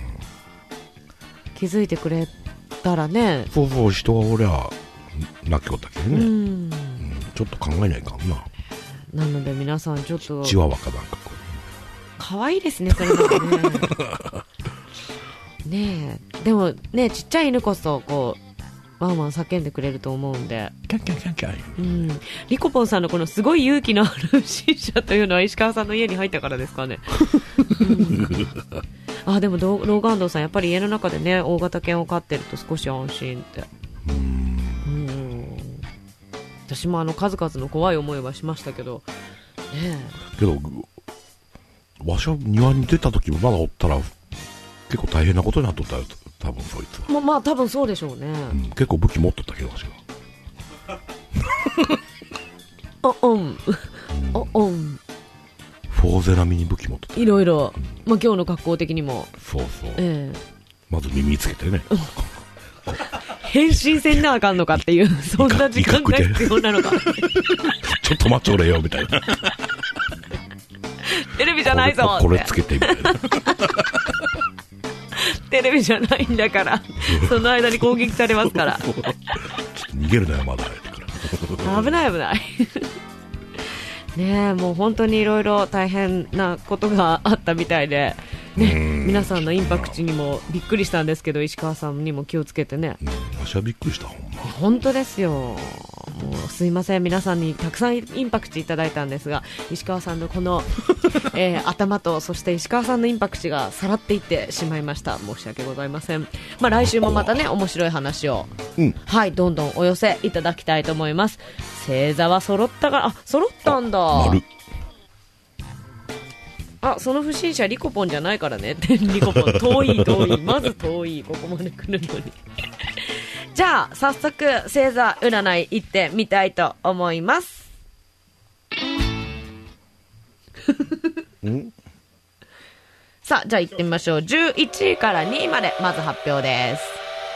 気づいてくれたらね。 そうそう人がおりゃ泣きおったけどね、うん、うん、ちょっと考えないかんな。 なので皆さんちょっとチワワかなんかこれかわいいですねそれなんかねねえでもねちっちゃい犬こそこうワンワン叫んでくれると思うんでキャンキャンキャンキャン、 うん、リコポンさんのこのすごい勇気のある不審者というのは石川さんの家に入ったからですかね、うん、あでもローガンドさんやっぱり家の中でね大型犬を飼ってると少し安心って。うんうん私もあの数々の怖い思いはしましたけどね。 けどわしは庭に出た時もまだおったら結構大変なことになっとったよ、多分そいつは。 ままあ多分そうでしょうね。 うん、結構武器持っとったけど、私は。 おおん。おおん。 フォーゼ並みに武器持っとった。 いろいろ。まあ今日の格好的にも。 そうそう。 ええ。 まず耳つけてね。 変身せんなあかんのかっていう、そんな時間が必要なのか。 ちょっと待っちょれよ、みたいな。 テレビじゃないぞこれ、これつけてみたいな。 テレビじゃないんだから、その間に攻撃されますから。 ちょっと逃げるなよ、まだ。 危ない危ない。ねえ、もう本当にいろいろ大変なことがあったみたいで、ね、皆さんのインパクトにもびっくりしたんですけど、石川さんにも気をつけてね。 私はびっくりした、ほんま。 本当ですよ。もうすいません、皆さんにたくさんインパクトいただいたんですが、石川さんのこの、えー、頭と、そして石川さんのインパクトがさらっていってしまいました。申し訳ございません。まあ、来週もまたね、面白い話を、うん、はい、どんどんお寄せいただきたいと思います。星座は揃ったから、あ、揃ったんだ。丸。あ、その不審者リコポンじゃないからね。リコポン遠い遠い、まず遠い、ここまで来るのに。じゃあ早速星座占い行ってみたいと思います。さあ、じゃあ行ってみましょう。じゅういちいからにいまでまず発表です。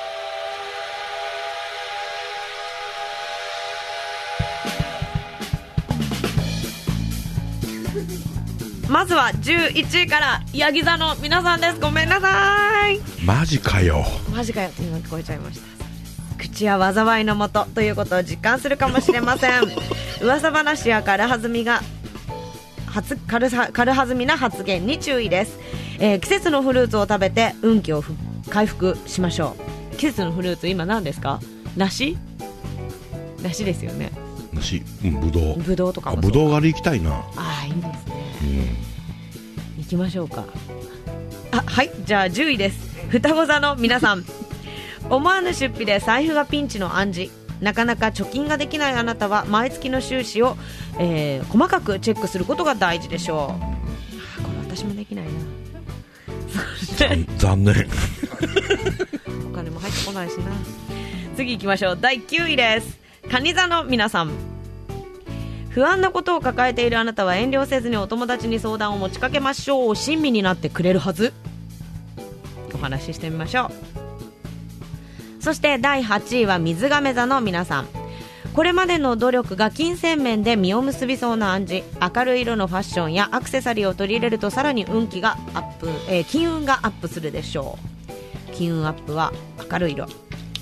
まずはじゅういちいからヤギ座の皆さんです。ごめんなさい。 マジかよ。 マジかよって今聞こえちゃいました。口は災いのもとということを実感するかもしれません。噂話や軽はずみが初 軽, 軽はずみな発言に注意です。えー、季節のフルーツを食べて運気を回復しましょう。季節のフルーツ今何ですか？梨？梨ですよね。 梨、うん、ぶどう。 ぶどうとかもそう。 ぶどう狩り行きたいな。 ああ、いいですね、うん、行きましょうか。あ、はい、じゃあじゅういです。双子座の皆さん、思わぬ出費で財布がピンチの暗示。なかなか貯金ができないあなたは毎月の収支を、えー、細かくチェックすることが大事でしょう。あ、これ私もできないな。そして残念。 お金も入ってこないしな。次行きましょう。だいきゅういです。蟹座の皆さん、不安なことを抱えているあなたは遠慮せずにお友達に相談を持ちかけましょう。親身になってくれるはず。お話ししてみましょう。そしてだいはちいは水亀座の皆さん、これまでの努力が金銭面で実を結びそうな暗示。明るい色のファッションやアクセサリーを取り入れるとさらに運気がアップ、えー、金運がアップするでしょう。金運アップは明るい色。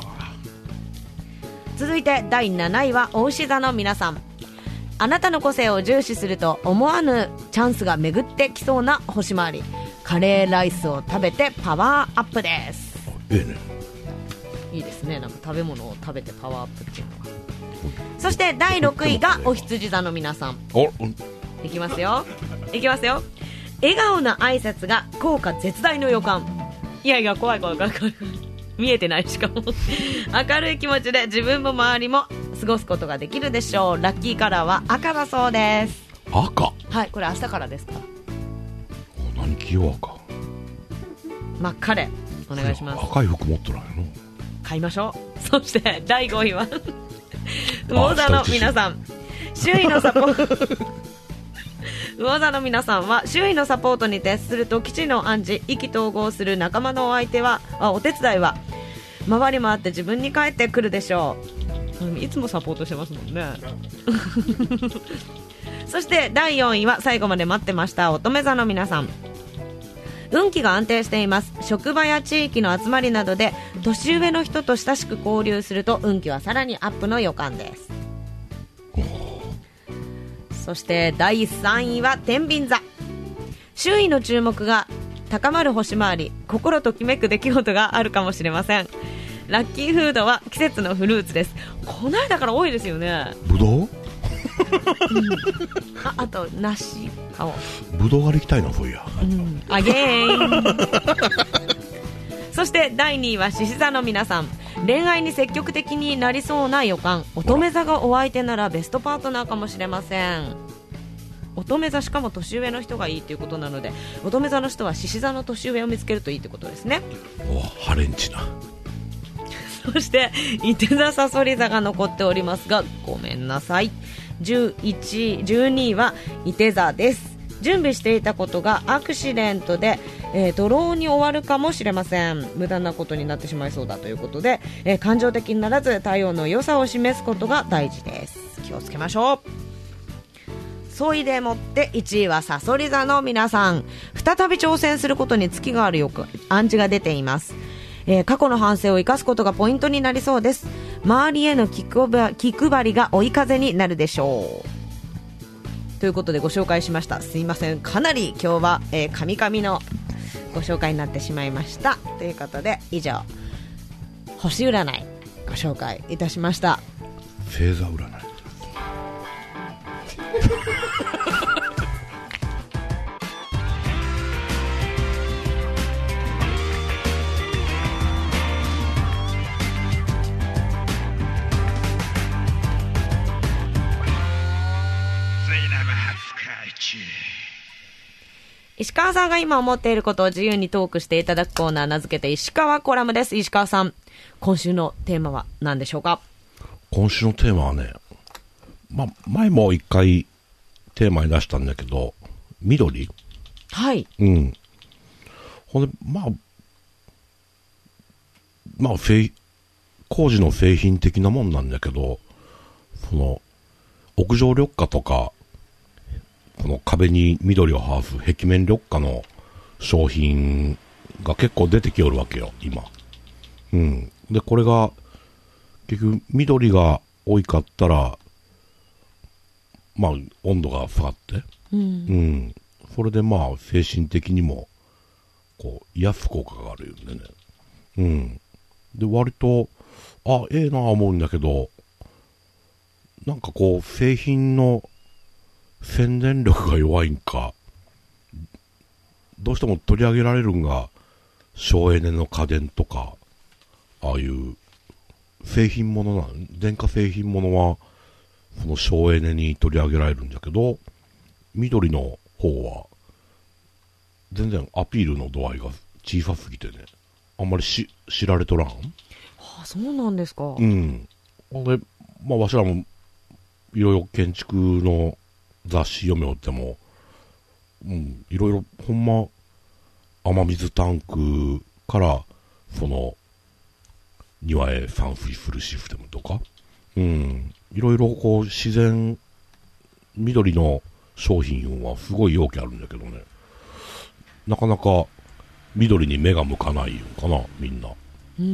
続いてだいなないは牡牛座の皆さん、あなたの個性を重視すると思わぬチャンスが巡ってきそうな星回り。カレーライスを食べてパワーアップです。 いいね。 いいですね、なんか食べ物を食べてパワーアップっていうのは。そしてだいろくいがお羊座の皆さん。いきますよ、いきますよ。笑顔な挨拶が効果絶大の予感。いやいや、怖い怖い怖い怖い。見えてない。しかも明るい気持ちで自分も周りも過ごすことができるでしょう。ラッキーカラーは赤だそうです。 赤？ はい、これ明日からですから。 何着よう赤。 真っ赤でお願いします。 赤い服持ってないの？ 買いましょう。そしてだいごいは魚座の皆さん、周囲のサポート魚座の皆さんは周囲のサポートに徹すると基地の暗示。意気投合する仲間のお相手はあお手伝いは回り回って自分に返ってくるでしょう。いつもサポートしてますもんね。そしてだいよんいは最後まで待ってました乙女座の皆さん、運気が安定しています。職場や地域の集まりなどで年上の人と親しく交流すると運気はさらにアップの予感です。そしてだいさんいは天秤座、周囲の注目が高まる星回り。心ときめく出来事があるかもしれません。ラッキーフードは季節のフルーツです。こないだから多いですよね。 ぶどう、うん、 あ, あと梨、青。 ぶどう狩り行きたいな、そういや、 うん、あげーん。そしてだいにいは獅子座の皆さん、恋愛に積極的になりそうな予感。乙女座がお相手ならベストパートナーかもしれません。 乙女座、しかも年上の人がいいということなので、乙女座の人は獅子座の年上を見つけるといいということですね。 おハレンチな。 そしていて座、さそり座が残っておりますが、ごめんなさい、じゅういちい、じゅうにいはいて座です。準備していたことがアクシデントで、えー、ドローに終わるかもしれません。無駄なことになってしまいそうだということで、えー、感情的にならず対応の良さを示すことが大事です。気をつけましょう。そいでもっていちいはさそり座の皆さん、再び挑戦することに月があるよく暗示が出ています。えー、過去の反省を生かすことがポイントになりそうです。周りへの気配りが追い風になるでしょうということでご紹介しました。すいません、かなり今日は、えー、神々のご紹介になってしまいましたということで、以上星占いご紹介いたしました。 星座占い石川さんが今思っていることを自由にトークしていただくコーナー、名付けて石川コラムです。石川さん、今週のテーマは何でしょうか？ 今週のテーマはね、まあ、前も一回テーマに出したんだけど、緑。 はい。 うん。ほんで、まあ、まあ、工事の製品的なもんなんだけど、その、屋上緑化とか、この壁に緑を剥がす壁面緑化の商品が結構出てきおるわけよ、今。うん。で、これが、結局、緑が多いかったら、まあ、温度が下がって、 うん。 うん。それでまあ、精神的にも、こう、癒す効果があるんでね。うん。で、割と、あ、ええなぁ思うんだけど、なんかこう、製品の宣伝力が弱いんか、どうしても取り上げられるんが、省エネの家電とか、ああいう製品ものな、電化製品ものは、その省エネに取り上げられるんだけど、緑の方は、全然アピールの度合いが小さすぎてね、あんまりし知られとらん。はあ、そうなんですか。 うん。で、まあ、わしらも、いろいろ建築の雑誌読めよっても、うん、いろいろ、ほんま、雨水タンクから、その、庭へ散水するシステムとか、うん、いろいろこう、自然、緑の商品はすごい容器あるんだけどね、なかなか緑に目が向かないよかな、みんな。 うん。うん。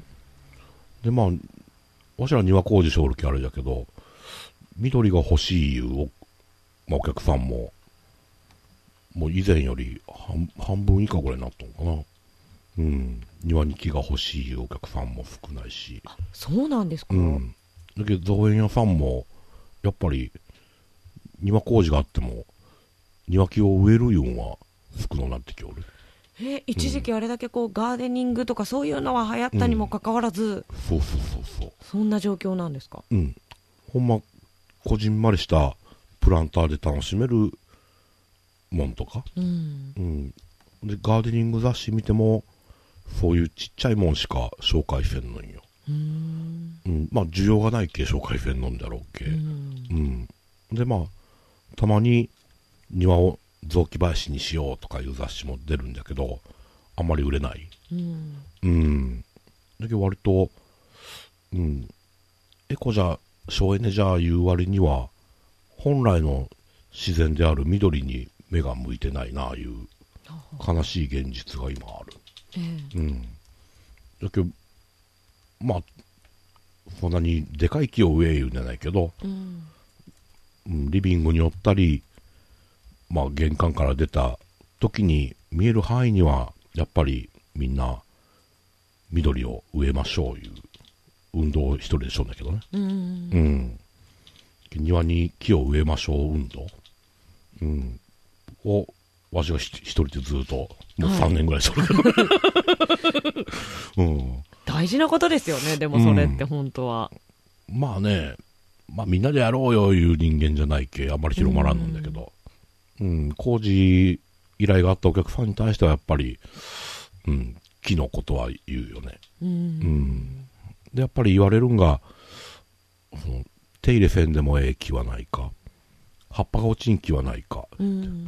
で、まあ、わしら庭工事しょるきあれだけど、緑が欲しいいうお、まあ、お客さんも、もう以前より半半分以下ぐらいになったのかな。うん。庭に木が欲しいお客さんも少ないし。 あ、そうなんですか。 うん。だけど造園屋さんも、やっぱり、庭工事があっても、庭木を植えるいうんは少なくなってきおる。 え、一時期あれだけこう、ガーデニングとかそういうのは流行ったにもかかわらず、うん、 そうそうそうそう。 そんな状況なんですか。 うん。ほんま、こじんまりしたプランターで楽しめるもんとか、 うん。 うん。で、ガーデニング雑誌見ても、そういうちっちゃいもんしか紹介せんのんよ。 うん。 うん。まあ、需要がないけ紹介せんのんだろうけ。 うん。 うん。で、まあ、たまに庭を雑木林にしようとかいう雑誌も出るんだけど、あんまり売れない。 うん。 うん。だけど割と、うん。エコじゃ、省エネじゃいう割には、本来の自然である緑に目が向いてないなあいう悲しい現実が今ある。 ええ、 うん。だけど、まあ、そんなにでかい木を植え言うんじゃないけど、 うんうん、リビングにおったり、まあ玄関から出た時に見える範囲には、やっぱりみんな緑を植えましょういう運動を一人でしょうんだけどね。 うん。 うん。庭に木を植えましょう運動、うん、をわしが一人でずっともうさんねんぐらいしとるけど、はい、うん、 大事なことですよね。でもそれって本当は、 うん、まあね、 まあみんなでやろうよいう人間じゃないけ、あんまり広まらんのんだけど、うん、工事依頼があったお客さんに対してはやっぱり、うん、木のことは言うよね。 うん。 うん。で、やっぱり言われるんが、その手入れせんでもええ木はないか、葉っぱが落ちん木はないか、 うん。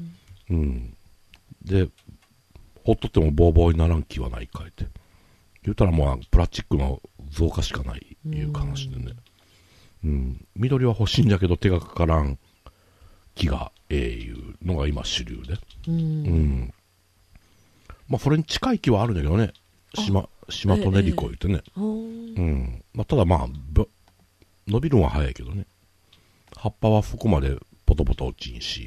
うん。で、ほっとってもボーボーにならん木はないかって。言うたらもうプラスチックの増加しかないいう話でね。うん。うん、緑は欲しいんだけど手がかからん木がええいうのが今主流で。 うん。 うん。まあそれに近い木はあるんだけどね。島、島とねりこ言ってね。 ええ、 うん。まあただまあ、伸びるのは早いけどね。葉っぱはそこまでポトポト落ちんし、 うん、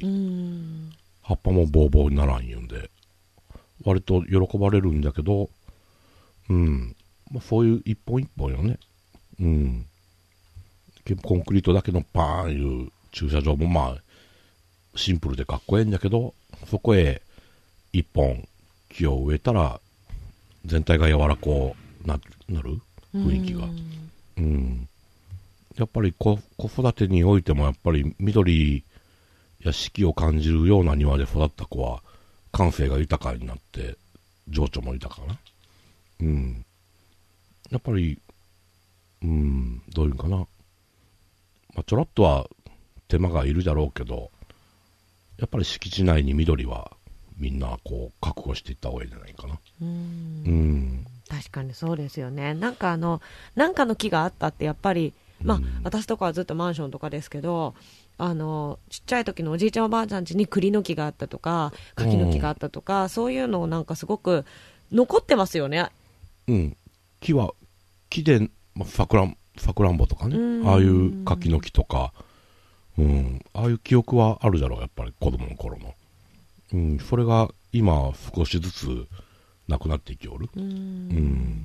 葉っぱもボーボーにならん言うんで、割と喜ばれるんだけど、うん。まあ、そういう一本一本よね。うん。コンクリートだけのパーンいう駐車場もまあ、シンプルでかっこええんだけど、そこへ一本木を植えたら、全体が柔らかな、なる雰囲気が。うん。うんやっぱり子育てにおいてもやっぱり緑や四季を感じるような庭で育った子は感性が豊かになって情緒も豊かな。うん。やっぱり、うん、どういうんかな。まあ、ちょろっとは手間がいるだろうけど、やっぱり敷地内に緑はみんなこう覚悟していった方がいいんじゃないかな。 うん。 うん。 確かにそうですよね。なんかあの、なんかの木があったってやっぱり、まあ、うん、私とかはずっとマンションとかですけど、あのちっちゃい時のおじいちゃんおばあちゃん家に栗の木があったとか柿の木があったとか、うん、そういうのをなんかすごく残ってますよね。 うん、木は木で、まあ、さくらんさくらんぼとかね、ああいう柿の木とか、うん、ああいう記憶はあるだろうやっぱり子供の頃の、うん、それが今少しずつなくなっていきおる。うん、うん、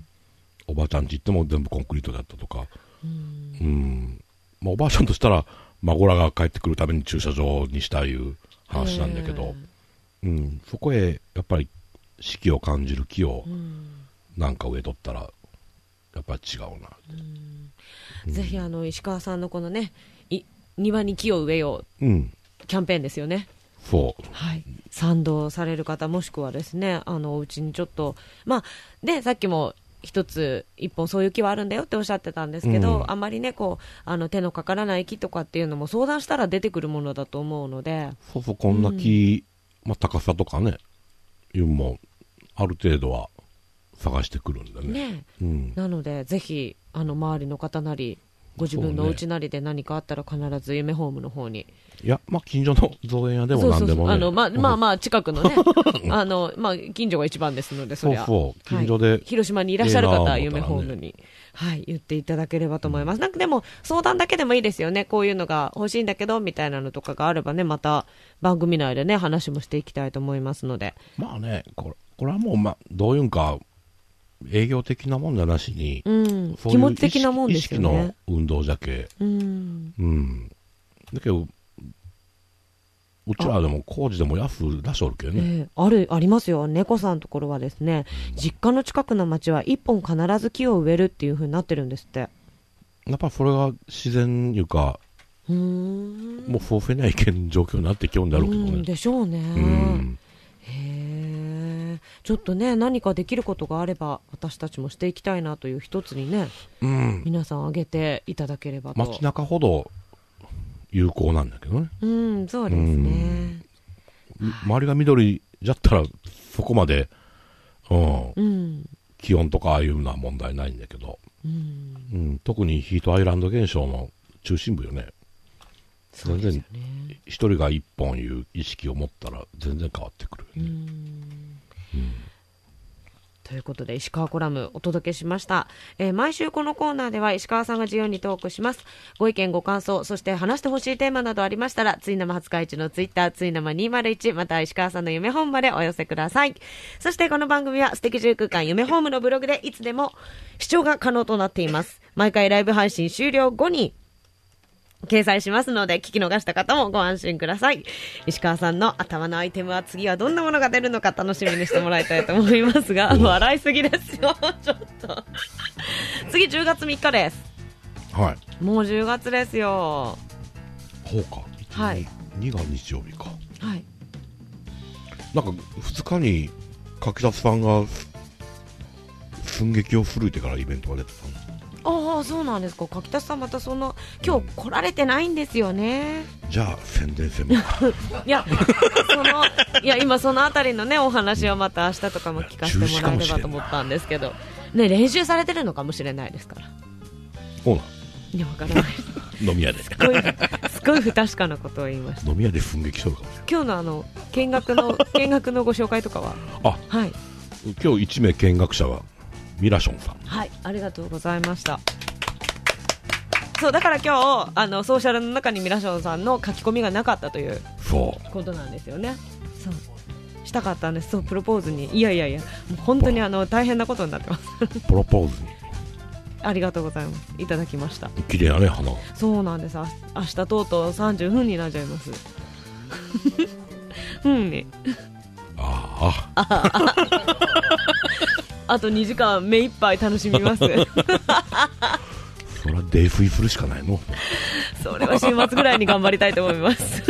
おばあちゃん家行っても全部コンクリートだったとか。うんうんまあ、おばあちゃんとしたら孫らが帰ってくるために駐車場にしたいう話なんだけど、うん、そこへやっぱり四季を感じる木をなんか植えとったらやっぱり違うな、 うんうん、ぜひあの石川さんのこのねい庭に木を植えよう、うん、キャンペーンですよね。 そう、 はい、賛同される方もしくはですねあのお家にちょっとまあでさっきも一つ一本そういう木はあるんだよっておっしゃってたんですけど、うん、あまりねこうあの手のかからない木とかっていうのも相談したら出てくるものだと思うので、 そうそうこんな木、うんまあ、高さとかねいうのもある程度は探してくるんだね。 ね、うん、なのでぜひあの周りの方なりご自分のお家なりで何かあったら必ず夢ホームの方に、 いや、まあ、近所の造園屋でも何でもね、 あのまあまあまあ近くのねあの、まあ、近所が一番ですのでそりゃそうそう近所で、はい、 広島にいらっしゃる方は夢ホームに、はい、言っていただければと思います、うん、なんかでも相談だけでもいいですよね。こういうのが欲しいんだけどみたいなのとかがあればねまた番組内でね話もしていきたいと思いますので、 まあねこれ、これはもう、まあ、どういうんか営業的なもんじゃなしに、 うん、気持ち的なもんですよね。 意識の運動じゃけ、 うんうん、だけどうちらでも工事でも安出しおるけどね、 えー、あるありますよ。猫さんのところはですね、うん、実家の近くの町はいっぽん必ず木を植えるっていう風になってるんですって。 やっぱそれが自然いうかうーんもうそうせないけん状況になってきようんだろうけどね。 うんでしょうね。うんへちょっとね何かできることがあれば私たちもしていきたいなという一つにね、うん、皆さん挙げていただければと。 街中ほど有効なんだけどね。 うんそうですね、 うん、周りが緑じゃったらそこまで、うんうん、気温とかああいうのは問題ないんだけど、うんうん、特にヒートアイランド現象の中心部よね。全然一人が一本いう意識を持ったら全然変わってくるよね。うん、 うんということで石川コラムお届けしました、えー、毎週このコーナーでは石川さんが自由にトークします。ご意見ご感想そして話してほしいテーマなどありましたらついなまはつかいちのツイッターついなまにまるいちまた石川さんの夢ホームまでお寄せください。そしてこの番組は素敵住空間夢ホームのブログでいつでも視聴が可能となっています。毎回ライブ配信終了後に掲載しますので聞き逃した方もご安心ください。石川さんの頭のアイテムは次はどんなものが出るのか楽しみにしてもらいたいと思いますが笑いすぎですよちょっと次じゅうがつみっかです。 はいもうじゅうがつですよ。 ほうか、 はい、 にが日曜日か。 はい、 なんかふつかに柿田さんが寸劇を奮いてからイベントが出てたの。 ああ、そうなんですか。柿田さんまたその今日来られてないんですよね。 じゃあ宣伝せもいやそのいや今そのあたりのねお話をまた明日とかも聞かせてもらえればと思ったんですけどね、練習されてるのかもしれないですから。 そうなんいやわからない飲み屋ですすごいすごい不確かなことを言いました。 飲み屋で寸劇しとるかもしれない。 今日のあの見学の見学のご紹介とかはあ、 はい、 今日いち名見学者はミラションさん。 はい、ありがとうございました。そうだから今日あのソーシャルの中にミラションさんの書き込みがなかったというそうことなんですよね。そうしたかったんです。そうプロポーズにいやいやいやもう本当にあの大変なことになってますプロポーズにありがとうございます。いただきました。 綺麗なね花が。 そうなんです。あ明日とうとうさんじゅっぷんになっちゃいますうんねあああとにじかん目いっぱい楽しみますそれは泥酔するしかないの。 それは週末ぐらいに頑張りたいと思います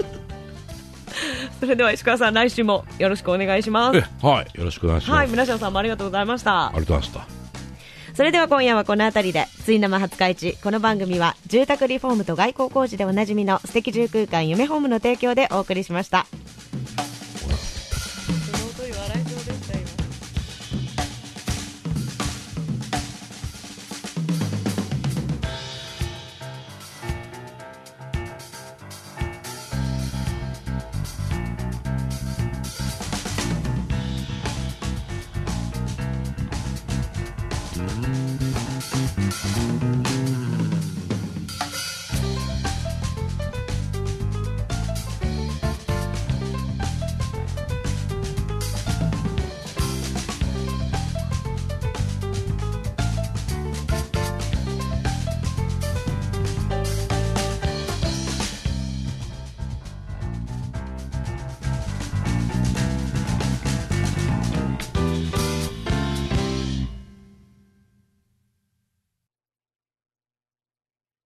それでは石川さん来週もよろしくお願いします。 えはいよろしくお願いします。 はい、皆さんもありがとうございました。 ありがとうございました。 それでは今夜はこの辺りでつい生初日市。この番組は住宅リフォームと外交工事でおなじみの素敵住空間夢ホームの提供でお送りしました。